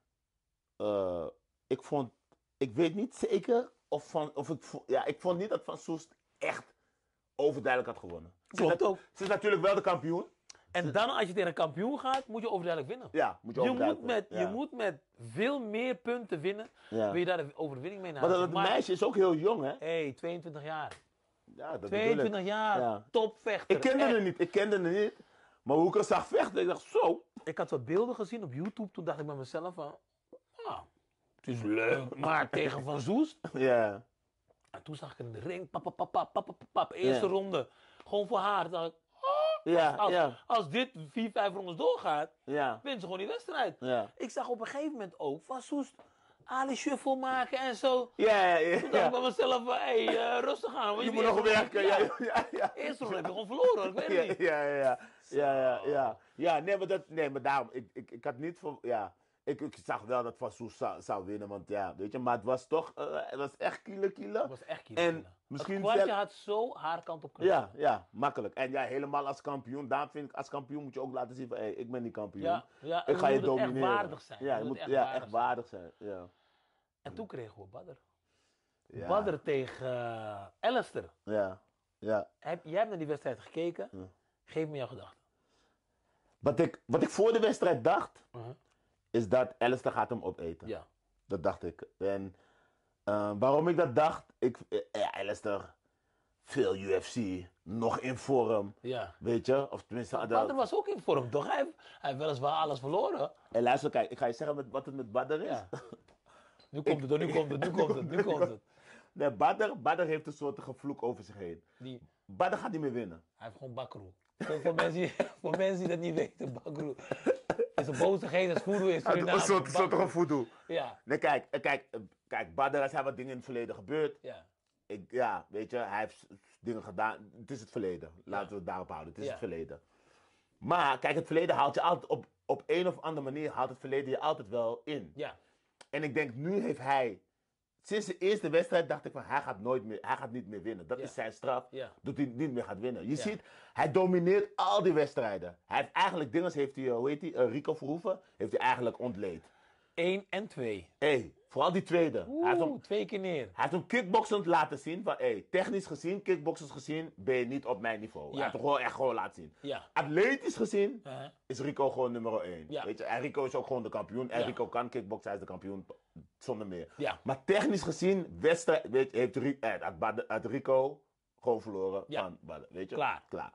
eh, ik vond, ik weet niet zeker of van, of ik, vo- ja, ik vond niet dat Van Soest echt overduidelijk had gewonnen. Ze is Klopt nat- ook. Ze is natuurlijk wel de kampioen. En dan als je tegen een kampioen gaat, moet je overduidelijk winnen. Ja, moet je Je moet, overduidelijk met, winnen. je Ja. moet met veel meer punten winnen, Ja. wil je daar de overwinning mee naar Maar dat, huis. dat meisje is ook heel jong, hè? Hé, tweeëntwintig jaar. Ja, dat bedoel tweeëntwintig ik. jaar, Ja. topvechter. Ik kende Echt. haar niet, ik kende haar niet. Maar hoe ik haar zag vechten, ik dacht zo. Ik had wat beelden gezien op YouTube, toen dacht ik bij mezelf van, ah, het is leuk, maar tegen Van Soest. Ja. En toen zag ik in de ring, pap, pap, pap, pap, pap, pap, pap, eerste Ja. ronde. Gewoon voor haar. Toen dacht ik, Ja, als, ja, als dit vier, vijf rondes doorgaat, ja. wint ze gewoon die wedstrijd. Ja. Ik zag op een gegeven moment ook Van Soest Ali shuffle maken en zo. Ja, ja, ja. Toen dacht ik bij mezelf van, hé, hey, rustig aan. want Je die moet nog eerste werken, ronde- ja, ja, ja. Eerste ronde heb je gewoon verloren, ik weet het Ja, niet. ja, ja, ja, ja, ja, ja. Ja, nee, maar, dat, nee, maar daarom, ik, ik, ik had niet voor, ja, ik, ik zag wel dat Van Soest zou, zou winnen, want ja, weet je, maar het was toch, uh, het was echt kiele kiele. Dat was echt kiele En kiele. misschien Het kwartje zelf- had zo haar kant op kunnen Ja, gaan. ja, makkelijk. En ja, helemaal als kampioen, daarom vind ik, als kampioen moet je ook laten zien van, hé, hey, ik ben die kampioen. Ja, ja, ik je ga je moet het echt domineren. waardig zijn. Ja, Je je moet moet echt ja, waardig echt zijn. waardig zijn. Ja. En toen kregen we Badr. Ja. Badr tegen uh, Alistair. Ja, ja. Heb, jij hebt naar die wedstrijd gekeken. Geef me jouw gedachten. Wat ik, wat ik voor de wedstrijd dacht, Uh-huh. is dat Alistair gaat hem opeten. Ja. Dat dacht ik. En eh, waarom ik dat dacht, ik, eh, ja, Alistair, veel U F C, nog in vorm. Ja. Weet je? Of tenminste... dat- Badr was ook in vorm, toch? Hij heeft, hij heeft weliswaar alles verloren. En luister, kijk, ik ga je zeggen met, wat het met Badr is. Ja. Nu komt het, hoor, nu komt het, nu komt het, nu komt het. Nee, Badr, Badr heeft een soort vloek over zich heen. Die, Badr gaat niet meer winnen. hij heeft gewoon bakroe. Voor, voor, mensen die, voor mensen die dat niet weten, bakroe is een boze geest als voodoo in Suriname. Een soort, soort Bakroe. voodoo. Ja, Nee, kijk, eh, kijk, eh, kijk, Badr, er zijn wat dingen in het verleden gebeurd. ja, Ik, ja, weet je, hij heeft dingen gedaan. Het is het verleden. Laten we het daarop houden. Het is Ja. het verleden. Maar kijk, het verleden haalt je altijd op, op een of andere manier haalt het verleden je altijd wel in. ja, En ik denk, nu heeft hij, sinds de eerste wedstrijd dacht ik van, hij gaat nooit meer, hij gaat niet meer winnen. Dat Ja. is zijn straf, Ja. dat hij niet meer gaat winnen. Je Ja. ziet, hij domineert al die wedstrijden. Hij heeft eigenlijk dingen, heeft hij, eh, hoe heet hij, eh, Rico Verhoeven, heeft hij eigenlijk ontleed. één en twee. Hé, hey, vooral die tweede. Hij heeft hem, Oeh, twee keer neer. hij heeft hem kickboxend laten zien van, hey, technisch gezien, kickboxers gezien, ben je niet op mijn niveau. Ja. Hij heeft hem gewoon echt gewoon laten zien. Ja. Atletisch gezien Uh-huh. is Rico gewoon nummer één. Ja. Weet je, en Rico is ook gewoon de kampioen. En Ja. Rico kan kickboksen, hij is de kampioen zonder meer. Ja. Maar technisch gezien, wedstrijd, weet je, heeft Ri- eh, uit, Badr- uit Rico gewoon verloren Ja. van Badr, weet je? Klaar. Klaar.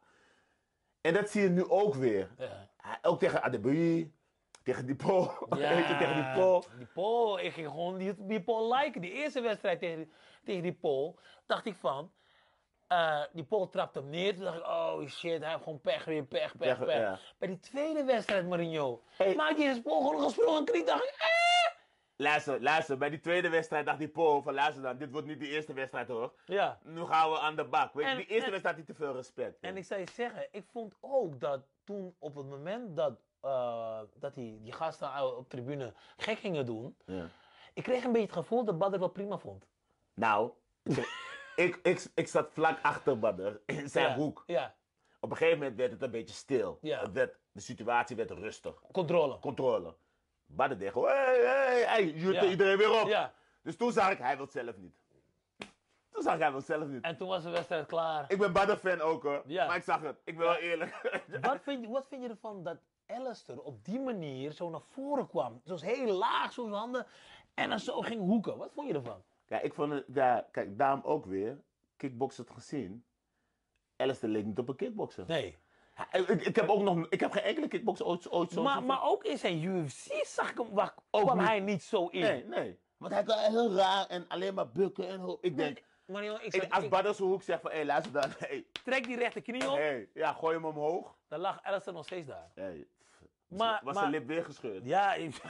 En dat zie je nu ook weer. Ja. Hij- ook tegen Adebayi, tegen die Paul, Ja, weet je, tegen die Paul. Die Paul, ik ging gewoon die, die Paul liken. Die eerste wedstrijd tegen, die- tegen die Paul, dacht ik van, eh, die Paul trapt hem neer. Toen dacht ik, oh shit, hij heeft gewoon pech weer, pech, pech, Pech, pech. ja. Bij die tweede wedstrijd, Marinho, Hey. maakt die eens Paul gewoon gesprongen en kriek. Dacht ik, eh! Luister, luister, bij die tweede wedstrijd dacht die Paul van, luister dan, dit wordt niet de eerste wedstrijd hoor. Ja. Nu gaan we aan de bak. Weet je, En- die eerste en- wedstrijd had hij te veel respect. En ik zou je zeggen, ik vond ook dat toen op het moment dat, eh, dat die, die gasten op tribune gek gingen doen, Ja. ik kreeg een beetje het gevoel dat Badr wel prima vond. Nou, ik, ik, ik zat vlak achter Badr in zijn Ja, hoek. Ja, Op een gegeven moment werd het een beetje stil. Ja. Het werd, de situatie werd rustig. controle. Controle. Badr deed gewoon, hey, hey, hey, jutte Ja. iedereen weer op. Ja. Dus toen zag ik, hij wil het zelf niet. Toen zag ik, hij wil het zelf niet. En toen was de wedstrijd klaar. Ik ben Badr-fan ook hoor, Ja. maar ik zag het. Ik ben wel eerlijk. Wat vind, je, wat vind je ervan dat Alistair op die manier zo naar voren kwam? Zo heel laag, zo zijn handen. En dan zo ging hoeken. Wat vond je ervan? Kijk, ik vond het, ja, kijk, daarom ook weer, kickboksen het gezien. Alistair leek niet op een kickbokser. Nee. Hij- Ik, ik heb ook nog, ik heb geen enkele kickbokser ooit, ooit zo... Maar, zo- maar ook in zijn U F C zag ik hem, waar, Ook kwam niet. hij niet zo in. Nee, nee. Want hij kan heel raar en alleen maar bukken en ho- ik denk, Maar joh, ik, ik, zeg, als ik Badr zijn hoek zegt van, hé, luister dan, hé, trek die rechterknie op, hey, ja, gooi hem omhoog. dan lag Alistair nog steeds daar. Hey, Maar, was maar, zijn lip weer gescheurd? Ja, ik...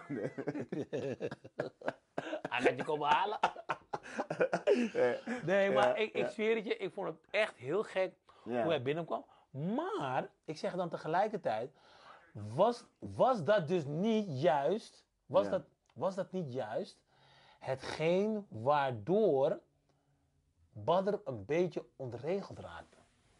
hij gaat je komen halen. Nee, maar Ja, ik, ik ja. zweer het je, ik vond het echt heel gek Ja. hoe hij binnenkwam. Maar, ik zeg dan tegelijkertijd, was, was dat dus niet juist, was, Ja. dat, was dat niet juist hetgeen waardoor Badr een beetje ontregeld raakte?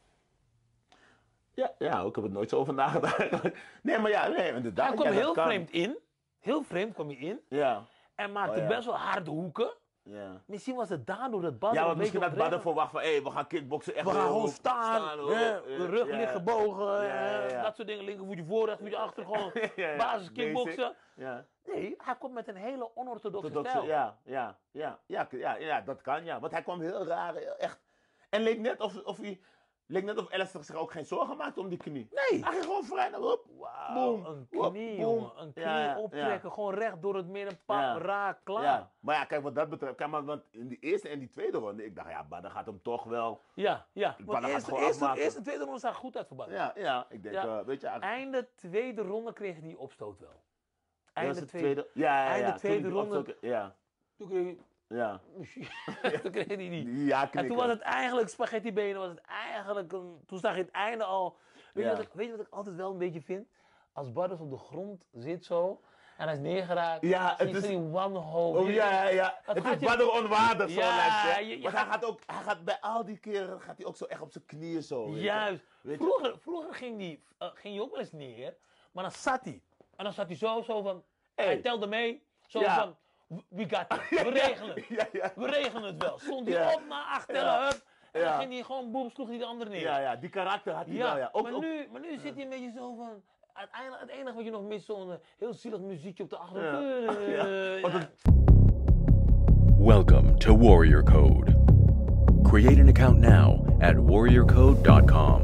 Ja, ja, ik heb het nooit zo over nagedacht eigenlijk. Nee, maar ja, nee, inderdaad. Hij kwam ja, dat heel kan. vreemd in, heel vreemd kwam hij in Ja, en maakte Oh, ja. best wel harde hoeken. ja. Misschien was het daardoor dat Badr Ja, een want misschien beetje had Badr ontregeld- verwacht van, hé, we gaan kickboksen echt We gaan heel gewoon hoog staan, hoor. hè, Ja, de rug ja. ligt gebogen, Ja, hè, ja, ja. dat soort dingen. Linkervoetje voor, rechtervoetje achter, gewoon Ja, ja, basis basic. kickboksen. Ja. Nee, hij komt met een hele onorthodoxe Dat, dat, stijl. ja, ja, ja, ja, ja, ja, dat kan ja. Want hij kwam heel raar, heel echt. En leek net of, of hij, leek net of Alistair zich ook geen zorgen maakte om die knie. Nee. Hij ging gewoon vrij naar op. Wauw, Boom, een wop, knie, boom. jongen. Een knie Ja, ja, optrekken, ja. gewoon recht door het midden, pap, Ja. raak, klaar. Ja, maar ja, kijk wat dat betreft. Kijk, maar, want in die eerste en die tweede ronde, ik dacht, ja, maar dan gaat hem toch wel. ja. ja. Badr Want gaat eerste, gewoon eerste, afmaken. eerste en tweede ronde zag goed uit voor Badr. Ja, ja, ik denk, Ja. eh, weet je, eigenlijk. Einde tweede ronde kreeg hij die opstoot wel. dat Einde was het tweede. Ja, ja, einde ja. Toen tweede die ronde. opstoot- Ja, Toen kreeg hij... ja. toen kreeg hij die. Ja, En knikken. toen was het eigenlijk spaghetti benen, was het eigenlijk een, toen zag je het einde al. Weet, Ja. je wat ik, weet je wat ik altijd wel een beetje vind? Als Badr op de grond zit zo en hij is neergeraakt. Ja, zie het je is- zo die wanhoop. Oh ja, ja, ja. Dat Het gaat is je- Badr onwaardig zo Ja, lijkt het. je- je Want gaat- hij gaat ook, hij gaat bij al die keren gaat hij ook zo echt op zijn knieën zo. weet je. Juist. Weet je? Vroeger, vroeger ging, die, uh, ging hij ook wel eens neer, maar dan zat hij. En dan zat hij zo, zo van, Hey. hij telde mee, zo Ja. van, we got it, we regelen het. Ja, ja. We regelen het wel. Stond hij Ja. op naar acht tellen, Ja. hup. En Ja. dan ging hij gewoon, boem, sloeg hij de andere neer. Ja, ja, die karakter had hij Ja, wel, ja. Ook, maar, ook- nu, maar nu zit hij een beetje zo van... Uiteindelijk, het enige wat je nog mist, zo'n eh, heel zielig muziekje op de achtergrond. Ja. Eh, Ja. ja. Want het- Welcome to Warrior Code. Create an account now at warrior code dot com.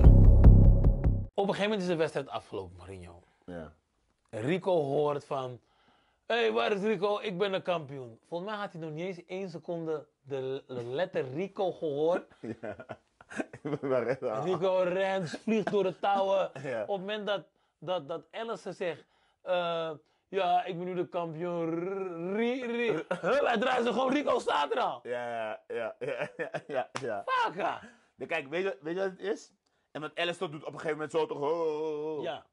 Op een gegeven moment is de wedstrijd afgelopen, Marinho. Ja. Rico hoort van... Hé, hey, waar is Rico? Ik ben de kampioen. Volgens mij had hij nog niet eens één seconde de, de letter Rico gehoord. Ja. Maar echt wel. Rico rent, vliegt door de touwen. Ja. Op het moment dat, dat, dat Alistair zegt... eh, ja, ik ben nu de kampioen. Ri, ri. Hup, hij draait zich gewoon. Rico staat er al. Ja, ja, ja, ja, ja, ja, ja. Faka. Ja, kijk, weet je, weet je wat het is? En wat Alistair doet op een gegeven moment zo toch... Oh, oh, oh. Ja.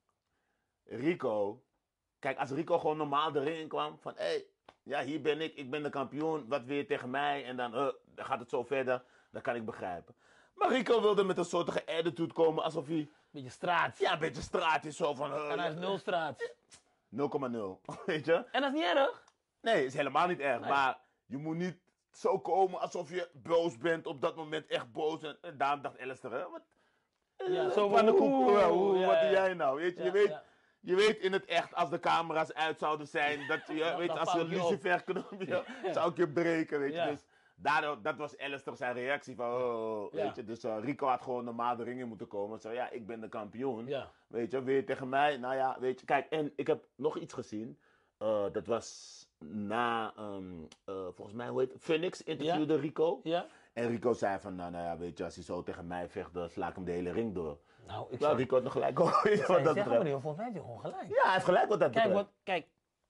Rico... Kijk, als Rico gewoon normaal erin kwam van... Hé, hey, ja, hier ben ik, ik ben de kampioen. Wat wil je tegen mij? En dan, uh, dan gaat het zo verder. Dat kan ik begrijpen. Maar Rico wilde met een soort attitude komen alsof hij... Beetje straat. Ja, een beetje straat is zo van... Uh, En hij is nul straat. nul komma nul. Weet je? En dat is niet erg. Nee, is helemaal niet erg. Nee. Maar je moet niet zo komen alsof je boos bent. Op dat moment echt boos. En, en daarom dacht Alistair, hè, wat... Ja, zo van de koek, oeh, hoe, ja, wat ja. doe jij nou? Weet je, Ja, je, weet, ja. je weet in het echt, als de camera's uit zouden zijn, dat je, Dan- weet, dan als val je ik je op. lucifer knopje, Ja. zou ik je breken, weet je. Ja. Dus daardoor, dat was Alistair zijn reactie van, oh, Ja. weet je. Dus uh, Rico had gewoon normaal de ring in moeten komen. Zo, ja, ik ben de kampioen. Ja. Weet je, wil je tegen mij? Nou ja, weet je. Kijk, en ik heb nog iets gezien. Uh, dat was na, um, uh, volgens mij, hoe heet het? Phoenix interviewde Rico. Ja? En Rico zei van, nou, nou ja, weet je, als hij zo tegen mij vecht, dan sla ik hem de hele ring door. Nou, ik Nou, zou... Rico had nog gelijk hoor. Ik Wat zou dat zeggen, betreft. meneer, volgens mij heeft hij gewoon gelijk. Ja, hij heeft gelijk wat dat Kijk, betreft. wat, kijk,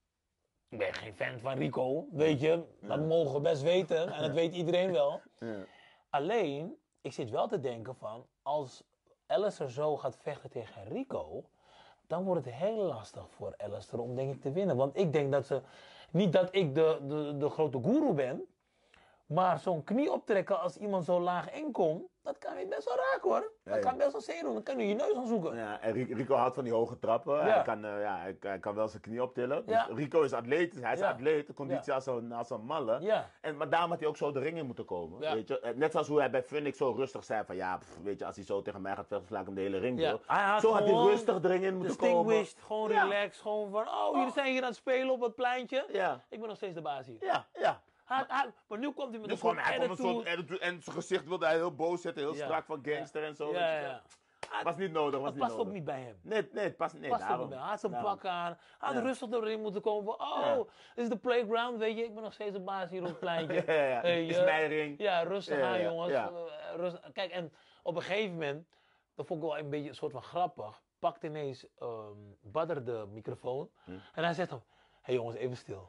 ik ben geen fan van Rico, weet je. Dat mogen we best weten en dat weet iedereen wel. Ja. Alleen, ik zit wel te denken van, als Alistair zo gaat vechten tegen Rico, dan wordt het heel lastig voor Alistair om denk ik te winnen. Want ik denk dat ze, niet dat ik de, de, de grote goeroe ben, maar zo'n knie optrekken als iemand zo laag inkomt, dat kan je best wel raken hoor. Dat Ja, ja. kan best wel zeer doen, dan kan je je neus aan zoeken. Ja, en Ri- Rico houdt van die hoge trappen. Hij, kan, uh, ja, hij, hij kan wel zijn knie optillen. Dus Ja. Rico is atletisch, hij is Ja. atleet, de conditie Ja. als, een, als een malle. Ja. En, maar daarom had hij ook zo de ring in moeten komen. Ja. Weet je? Eh, Net zoals hoe hij bij Phoenix zo rustig zei van ja, pff, weet je, als hij zo tegen mij gaat vechten, sla ik hem de hele ring Ja. door. Hij had Zo had hij gewoon rustig de ring in moeten komen. Distinguished, gewoon Ja. relaxed, gewoon van, oh jullie zijn hier aan het spelen op het pleintje. Ja, Ik ben nog steeds de baas hier. ja, ja. Hij- hij- maar nu komt hij met Nu een kwam soort hij kwam een soort attitude. attitude en zijn gezicht wilde hij heel boos zetten, heel Ja. strak van gangster en zo. Ja, weet ja, je wel. ja. Was niet nodig, was Dat niet past nodig. ook niet bij hem. Nee, nee, het past niet. Nee, Past ook daarom. niet bij hem. Hij had zijn Daarom. pak aan. Hij had Ja. rustig erin moeten komen. van, Oh, Ja. dit is de playground, weet je. Ik ben nog steeds de baas hier op het pleintje. Ja, ja, Hey, is eh, mijn ring. Ja, rustig Ja, aan ja, jongens. ja. Eh, rust- Kijk, en op een gegeven moment, dat vond ik wel een beetje een soort van grappig, pakt ineens ehm Badr de microfoon. Hm. En hij zegt dan, hé hey jongens, even stil.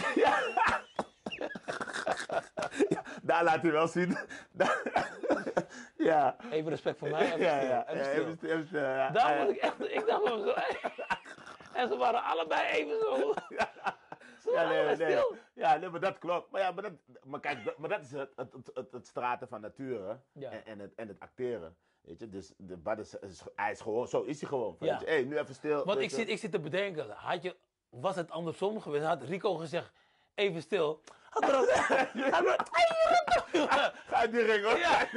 Daar laat hij wel zien. Daar- ja. Even respect voor mij, even Ja, stil. ja, Even ja, stil. even stil, even stil, ja. Daar Ja, was ik echt, ik dacht van zo. En ze waren allebei even zo. Ze Ja, waren nee, allebei nee. stil. Ja, nee, maar dat klopt. Maar ja, maar, dat, maar kijk, dat, maar dat is het, het, het, het, het straten van nature Ja. en, en, het, en het acteren. Weet je, dus de Bad is, is, hij is gewoon, zo is hij gewoon. Ja. Weet je, hey, nu even stil. Want weet ik je. zit, ik zit te bedenken, had je, was het andersom geweest? Had Rico gezegd, even stil. Had er ook, had er- Ga die ring hoor. Ja.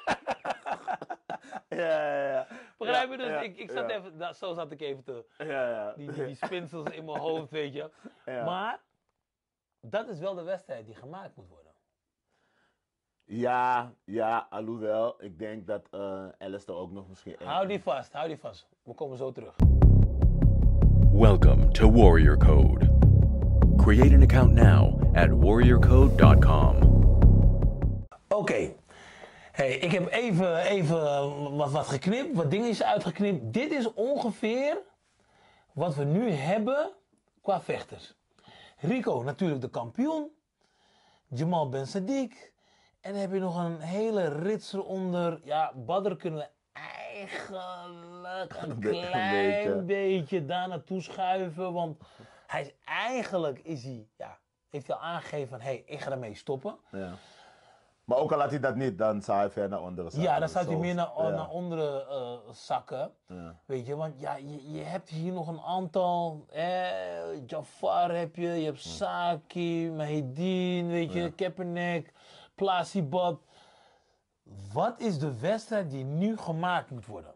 ja, ja, ja. Begrijp je? Ja, Dus ja, ik, ik zat ja. even, dat- zo zat ik even te, Ja, ja. die, die, die spinsels in mijn hoofd, weet je. Ja. Maar, dat is wel de wedstrijd die gemaakt moet worden. Ja, ja, alhoewel, ik denk dat uh, Alistair ook nog misschien... Hou die vast, hou die vast. We komen zo terug. Welcome to Warrior Code. Create an account now at warrior code dot com. Oké. Hey, ik heb even, even wat, wat geknipt, wat dingetjes uitgeknipt. Dit is ongeveer wat we nu hebben qua vechters. Rico, natuurlijk de kampioen. Jamal Ben Sadiq. En dan heb je nog een hele rits eronder. Ja, Badr kunnen we eigenlijk een Een be- een klein beetje. beetje daar naartoe schuiven. Want hij is eigenlijk, is hij, ja, heeft hij al aangegeven van, hé, hey, ik ga ermee stoppen. Ja. Maar ook al had hij dat niet, dan zou hij ver naar onderen zakken. Ja, dan staat hij Zo- meer naar, ja. naar onderen eh, zakken. Ja. Weet je, want ja, je, je hebt hier nog een aantal. Eh, Jafar heb je, je hebt Saki, Mahedin, weet je, Ja. Kaepernick, Plasibat. Wat is de wedstrijd die nu gemaakt moet worden?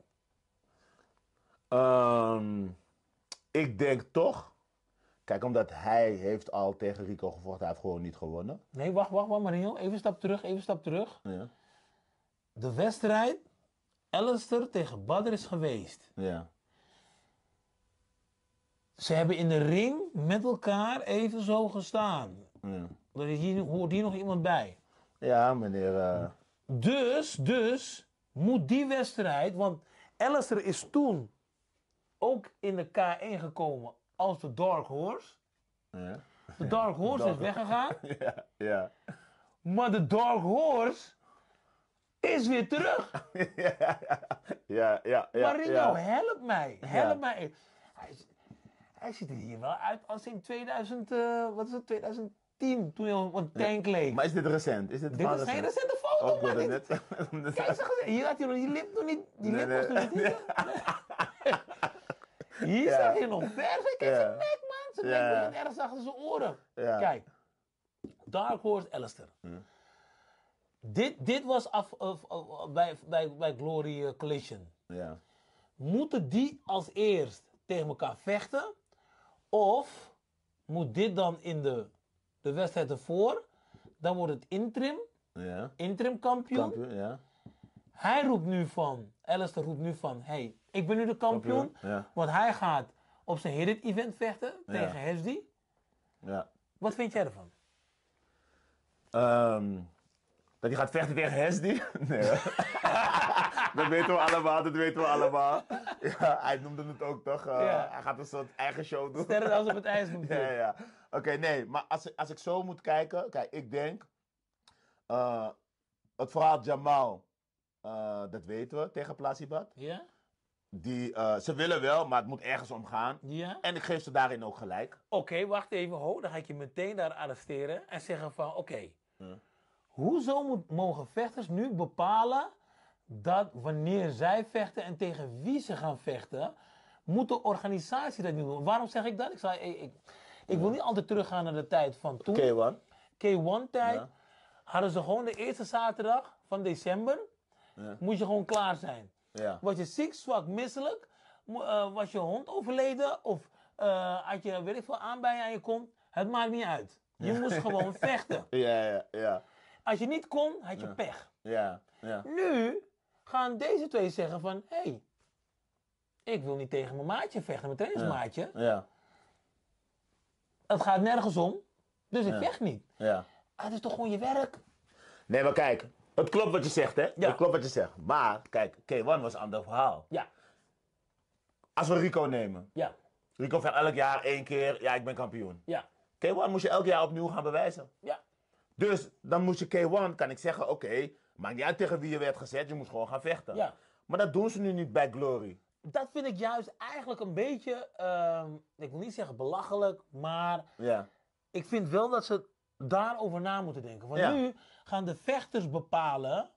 Ehm, ik denk toch, kijk, omdat hij heeft al tegen Rico gevochten, hij heeft gewoon niet gewonnen. Nee, wacht, wacht, wacht, Marinho. Even een stap terug, even een stap terug. Ja. de wedstrijd Alistair tegen Badr is geweest. Ja. Ze hebben in de ring met elkaar even zo gestaan. Ja, Er is hier, hoort hier nog iemand bij. ja meneer... eh, Dus, dus moet die wedstrijd, want Alistair is toen ook in de K één gekomen als de Dark Horse. ja. De Dark Horse is Dark- weggegaan, ja, ja. maar de Dark Horse is weer terug. ja, ja, ja. Marino, ja. help mij, help Ja. mij. Hij, is- hij ziet er hier wel uit als in tweeduizend, eh, wat is het, tweeduizend tien, toen hij op een tank leek. Maar is dit recent? Is dit, Dit van is geen recent? recente foto, Oh, man. ik wilde Dit- net. Kijk, zeg eens, hier had hij nog die lip nog niet. Die Nee, lip was nee. nog niet. Hier Ja. staat hij nog vers. Kijk Ja. zijn nek, man. Zijn Ja. nek begint ergens achter zijn oren. Ja. Kijk. Dark Horse Alistair. Dit, dit was af, af- af- bij, bij, bij Glory eh, Collision. Ja. Moeten die als eerst tegen elkaar vechten? Of moet dit dan in de, de wedstrijd ervoor? Dan wordt het interim, Ja. interim kampioen. Kampioen, ja. Hij roept nu van, Alistair roept nu van, hey, ik ben nu de kampioen. Kampioen, ja. Want hij gaat op zijn Hidden event vechten Ja. tegen Hesdy. Ja. Wat vind jij ervan? Ehm, dat hij gaat vechten tegen Hesdy? Nee. hoor. dat weten we allemaal, dat weten we allemaal. Ja, hij noemde het ook toch? eh, Ja. Hij gaat een soort eigen show doen. Sterren als op het ijs noemt Ja, hij. ja. Oké, nee, maar als, als ik zo moet kijken, kijk, ik denk, eh, het verhaal Jamal, eh, dat weten we tegen Plasibat. Ja? Die, eh, ze willen wel, maar het moet ergens om gaan. Ja? En ik geef ze daarin ook gelijk. Oké, wacht even, ho. Dan ga ik je meteen daar arresteren en zeggen van, oké. Hoezo moet, mogen vechters nu bepalen dat wanneer zij vechten en tegen wie ze gaan vechten, moet de organisatie dat niet doen? Waarom zeg ik dat? Ik, zei, ik, ik, ik wil niet altijd teruggaan naar de tijd van toen. Oké, man. K één tijd Ja. hadden ze gewoon de eerste zaterdag van december, Ja. moest je gewoon klaar zijn. Ja. Was je ziek, zwak, misselijk, mo- eh, was je hond overleden of eh, had je weet ik veel aanbijen aan je kont, het maakt niet uit. Je moest gewoon vechten. Ja, ja, ja. Als je niet kon, had je pech. Ja, ja. Nu gaan deze twee zeggen van, hé, hey, ik wil niet tegen mijn maatje vechten, mijn trainingsmaatje. Ja, Het gaat nergens om, dus ik Ja. vecht niet. ja. Ah, het is toch gewoon je werk? Nee, maar kijk, het klopt wat je zegt, hè? Ja. Het klopt wat je zegt. Maar, kijk, K één was een ander verhaal. Ja, Als we Rico nemen. ja, Rico vecht elk jaar één keer, ja, ik ben kampioen. ja, K één moest je elk jaar opnieuw gaan bewijzen. ja. Dus dan moest je K één, kan ik zeggen, oké, maakt niet uit tegen wie je werd gezet, je moest gewoon gaan vechten. Ja. Maar dat doen ze nu niet bij Glory. Dat vind ik juist eigenlijk een beetje, ehm, ik wil niet zeggen belachelijk, maar Ja. ik vind wel dat ze daarover na moeten denken. Want Ja. nu gaan de vechters bepalen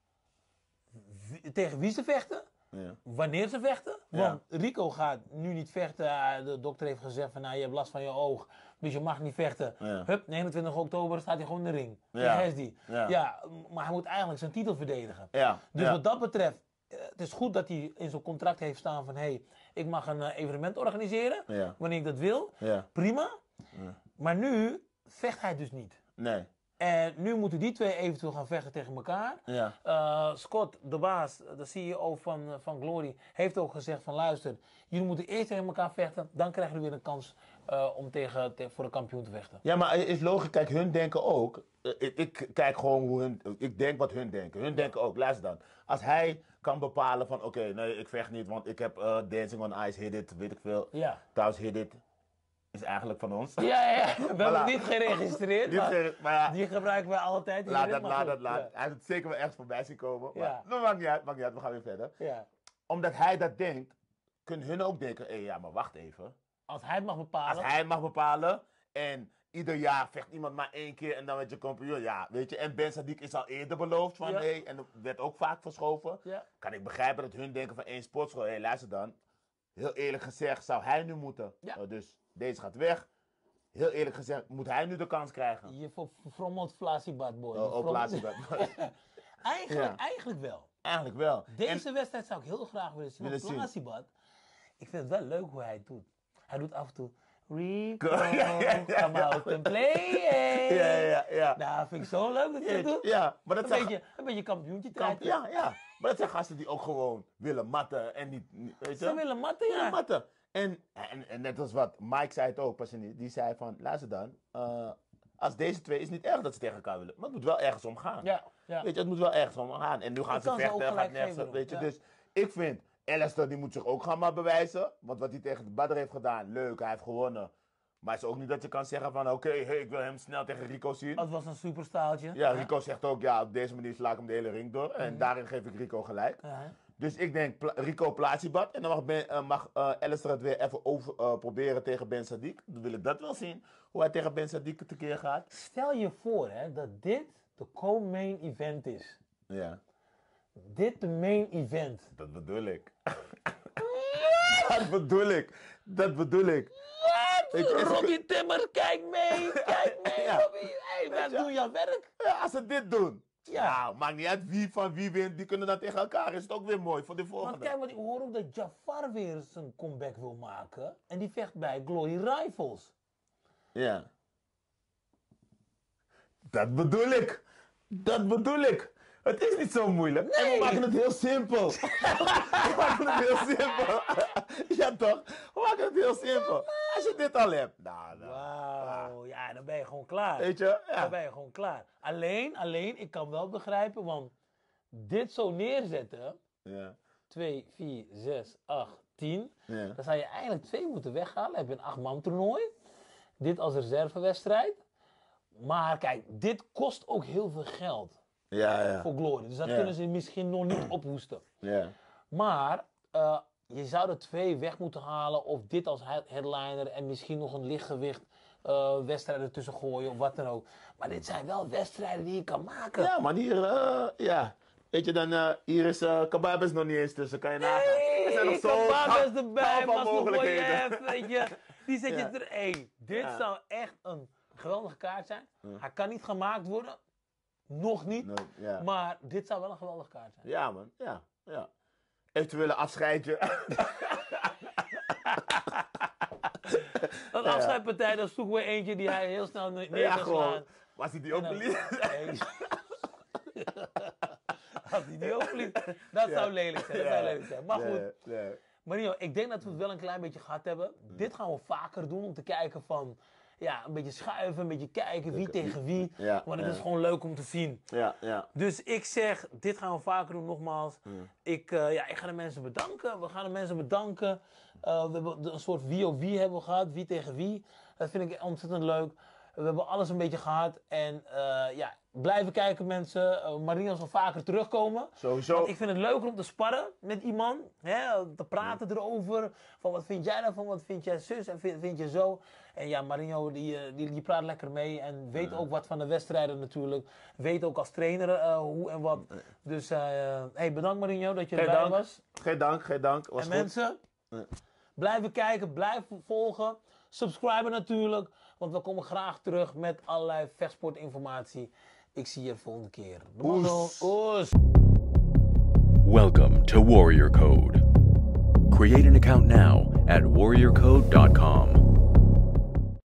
wie- tegen wie ze vechten, Ja. wanneer ze vechten. Ja. Want Rico gaat nu niet vechten. Eh, De dokter heeft gezegd van, nou, je hebt last van je oog, dus je mag niet vechten. Ja. Hup, negenentwintig oktober staat hij gewoon in de ring. Ja. Tegen Hesdy. Ja. Ja, maar hij moet eigenlijk zijn titel verdedigen. Ja. Dus Ja. wat dat betreft, eh, het is goed dat hij in zijn contract heeft staan van, hé, hey, ik mag een eh, evenement organiseren, Ja. wanneer ik dat wil. Ja. Prima. Maar nu vecht hij dus niet. Nee. En nu moeten die twee eventueel gaan vechten tegen elkaar. Ja. Eh, Scott, de baas, de C E O van, eh, van Glory, heeft ook gezegd van, luister, jullie moeten eerst tegen elkaar vechten, dan krijgen jullie weer een kans eh, om tegen, te- voor een kampioen te vechten. Ja, maar het is logisch. Kijk, hun denken ook. eh, Ik, ik kijk gewoon hoe hun. Ik denk wat hun denken. Hun denken ook. Luister dan. Als hij kan bepalen van. Oké, nee, ik vecht niet, want ik heb eh, Dancing on Ice, Hit It, weet ik veel. Ja. Trouwens, Hit It is eigenlijk van ons. Ja, ja, ja. We hebben het Voilà. niet geregistreerd, Niet maar, gere- maar ja, die gebruiken wij altijd. laat hier, dat, maar laat goed, dat, laat. ja. Hij heeft het zeker wel echt voorbij zien komen. Maar Ja. dat maakt niet uit, maakt niet uit. We gaan weer verder. Ja. Omdat hij dat denkt, kunnen hun ook denken. Hé, ja, maar wacht even. Als hij het mag bepalen. Als hij het mag bepalen en ieder jaar vecht iemand maar één keer en dan werd je kampioen. Ja, weet je. En Ben Sadiq is al eerder beloofd van Ja. hé, en dat werd ook vaak verschoven. Ja. Kan ik begrijpen dat hun denken van één sportschool. Hé, luister dan. Heel eerlijk gezegd zou hij nu moeten. Ja. Uh, dus deze gaat weg. Heel eerlijk gezegd moet hij nu de kans krijgen. Je ver- verfrommelt Flasiebad, boy. Uh, Je op verfrommelt- plaats dat. Eigenlijk, Ja. eigenlijk wel. Eigenlijk wel. Deze wedstrijd zou ik heel graag willen zien. Willen Want zien. Flasiebad, ik vind het wel leuk hoe hij het doet. Hij doet af en toe, Rico, Ja, ja, ja, come ja. out and play. Hey. Ja, ja, ja. Nou, vind ik zo leuk dat je dat doet. Ja, maar dat Een zijn beetje, een beetje kampioentje kamp- tijd. ja, ja. Maar dat zijn gasten die ook gewoon willen matten en niet, niet- weet je? Ze willen matten, willen ja. matten. En, en, en net als wat Mike zei het ook, pas niet. Die zei van, luister dan, eh, als deze twee is niet erg dat ze tegen elkaar willen, maar het moet wel ergens om gaan. Ja, ja. Weet je, het moet wel ergens om gaan. En nu gaan Ik ze kan ze ook vechten, gelijk gaat nergens, geven, weet je. ja. Dus ik vind, Alistair die moet zich ook gaan maar bewijzen. Want wat hij tegen de Badr heeft gedaan, leuk, hij heeft gewonnen. Maar het is ook niet dat je kan zeggen van, oké, hey, ik wil hem snel tegen Rico zien. Dat was een superstaaltje. Ja, Rico zegt ook, ja, op deze manier sla ik hem de hele ring door. Mhm. En daarin geef ik Rico gelijk. Ja. Dus ik denk, pla- Rico plaatst die bad. En dan mag, ben, uh, mag uh, Alistair het weer even over, uh, proberen tegen Ben Sadiq. Dan wil ik dat wel zien, hoe hij tegen Ben Sadiq tekeer gaat. Stel je voor hè, dat dit de co-main event is. Ja, Dit de main event. dat bedoel ik. dat bedoel ik. Dat bedoel ik. Ik- ik- Robbie Timmer, kijk mee, kijk mee, Ja. Robbie. Hey, wij Weet je? doen jouw werk. Ja, als ze dit doen. Ja. Ja, maakt niet uit wie van wie wint. Die kunnen dan tegen elkaar. Is het ook weer mooi voor de Want volgende. kijk, want ik hoor ook dat Jafar weer zijn comeback wil maken. En die vecht bij Glory Rivals. Ja. Dat bedoel ik. Dat bedoel ik. Het is niet zo moeilijk. En we Nee. maken het heel simpel. we maken het heel simpel. ja toch? We maken het heel simpel. Als je dit al hebt. Nou, nou. Wauw, ja, dan ben je gewoon klaar. Weet je? Ja. Dan ben je gewoon klaar. Alleen, alleen, ik kan wel begrijpen, want dit zo neerzetten, Ja. twee, vier, zes, acht, tien, Ja. dan zou je eigenlijk twee moeten weghalen. Dan heb je een acht-man toernooi. Dit als reservewedstrijd. Maar kijk, dit kost ook heel veel geld Ja, ja. voor Glory. Dus dat Ja. kunnen ze misschien nog niet ophoesten. Ja. Maar eh, je zou er twee weg moeten halen of dit als head- headliner en misschien nog een lichtgewicht eh wedstrijden tussen gooien of wat dan ook. Maar dit zijn wel wedstrijden die je kan maken. Ja, maar hier, eh, ja. Weet je dan, eh, hier is uh, Kebab is nog niet eens tussen, kan je nagaan. Er zijn nog Hey, zo Kebab tal- is erbij, tal van Masloboyev, weet je. Die zet je Ja. er. Hey, dit Ja. zou echt een geweldige kaart zijn. Hij kan niet gemaakt worden. Nog niet. Nee, ja. Maar dit zou wel een geweldige kaart zijn. Ja, man. Ja, ja. Eventueel een afscheidje. Een afscheidpartij, dan zoeken we eentje die hij heel snel ne- neer ja, kan gewoon. slaan. Maar als hij die ook dan- verliest. Nee. Als hij die ook vliegt, dat zou lelijk zijn. Dat zou lelijk zijn. Maar goed, Nee, nee. Mario, ik denk dat we het wel een klein beetje gehad hebben. Dit gaan we vaker doen om te kijken van, ja, een beetje schuiven, een beetje kijken wie tegen wie. Ja, Want het ja. is gewoon leuk om te zien. Ja, ja. Dus ik zeg, dit gaan we vaker doen, nogmaals. Ik, eh, ja, ik ga de mensen bedanken. We gaan de mensen bedanken. Uh, we hebben een soort wie of wie hebben we gehad, wie tegen wie. Dat vind ik ontzettend leuk. We hebben alles een beetje gehad. En uh, ja, blijven kijken mensen. Uh, Marina zal vaker terugkomen. Sowieso. Want ik vind het leuker om te sparren met iemand. Hè, te praten erover. Van wat vind jij daarvan, wat vind jij zus en vind, vind je zo. En ja, Marino die, die, die praat lekker mee. En weet ook wat van de wedstrijden natuurlijk. Weet ook als trainer uh, hoe en wat. Dus uh, hey, bedankt Marino dat je Geen erbij dank. was. Geen dank, geen dank. Was En goed. mensen, blijven kijken, blijven volgen. Subscriben natuurlijk. Want we komen graag terug met allerlei vechtsportinformatie. Ik zie je de volgende keer. De Oes. Oes. Welcome to Warrior Code. Create an account now at warrior code dot com.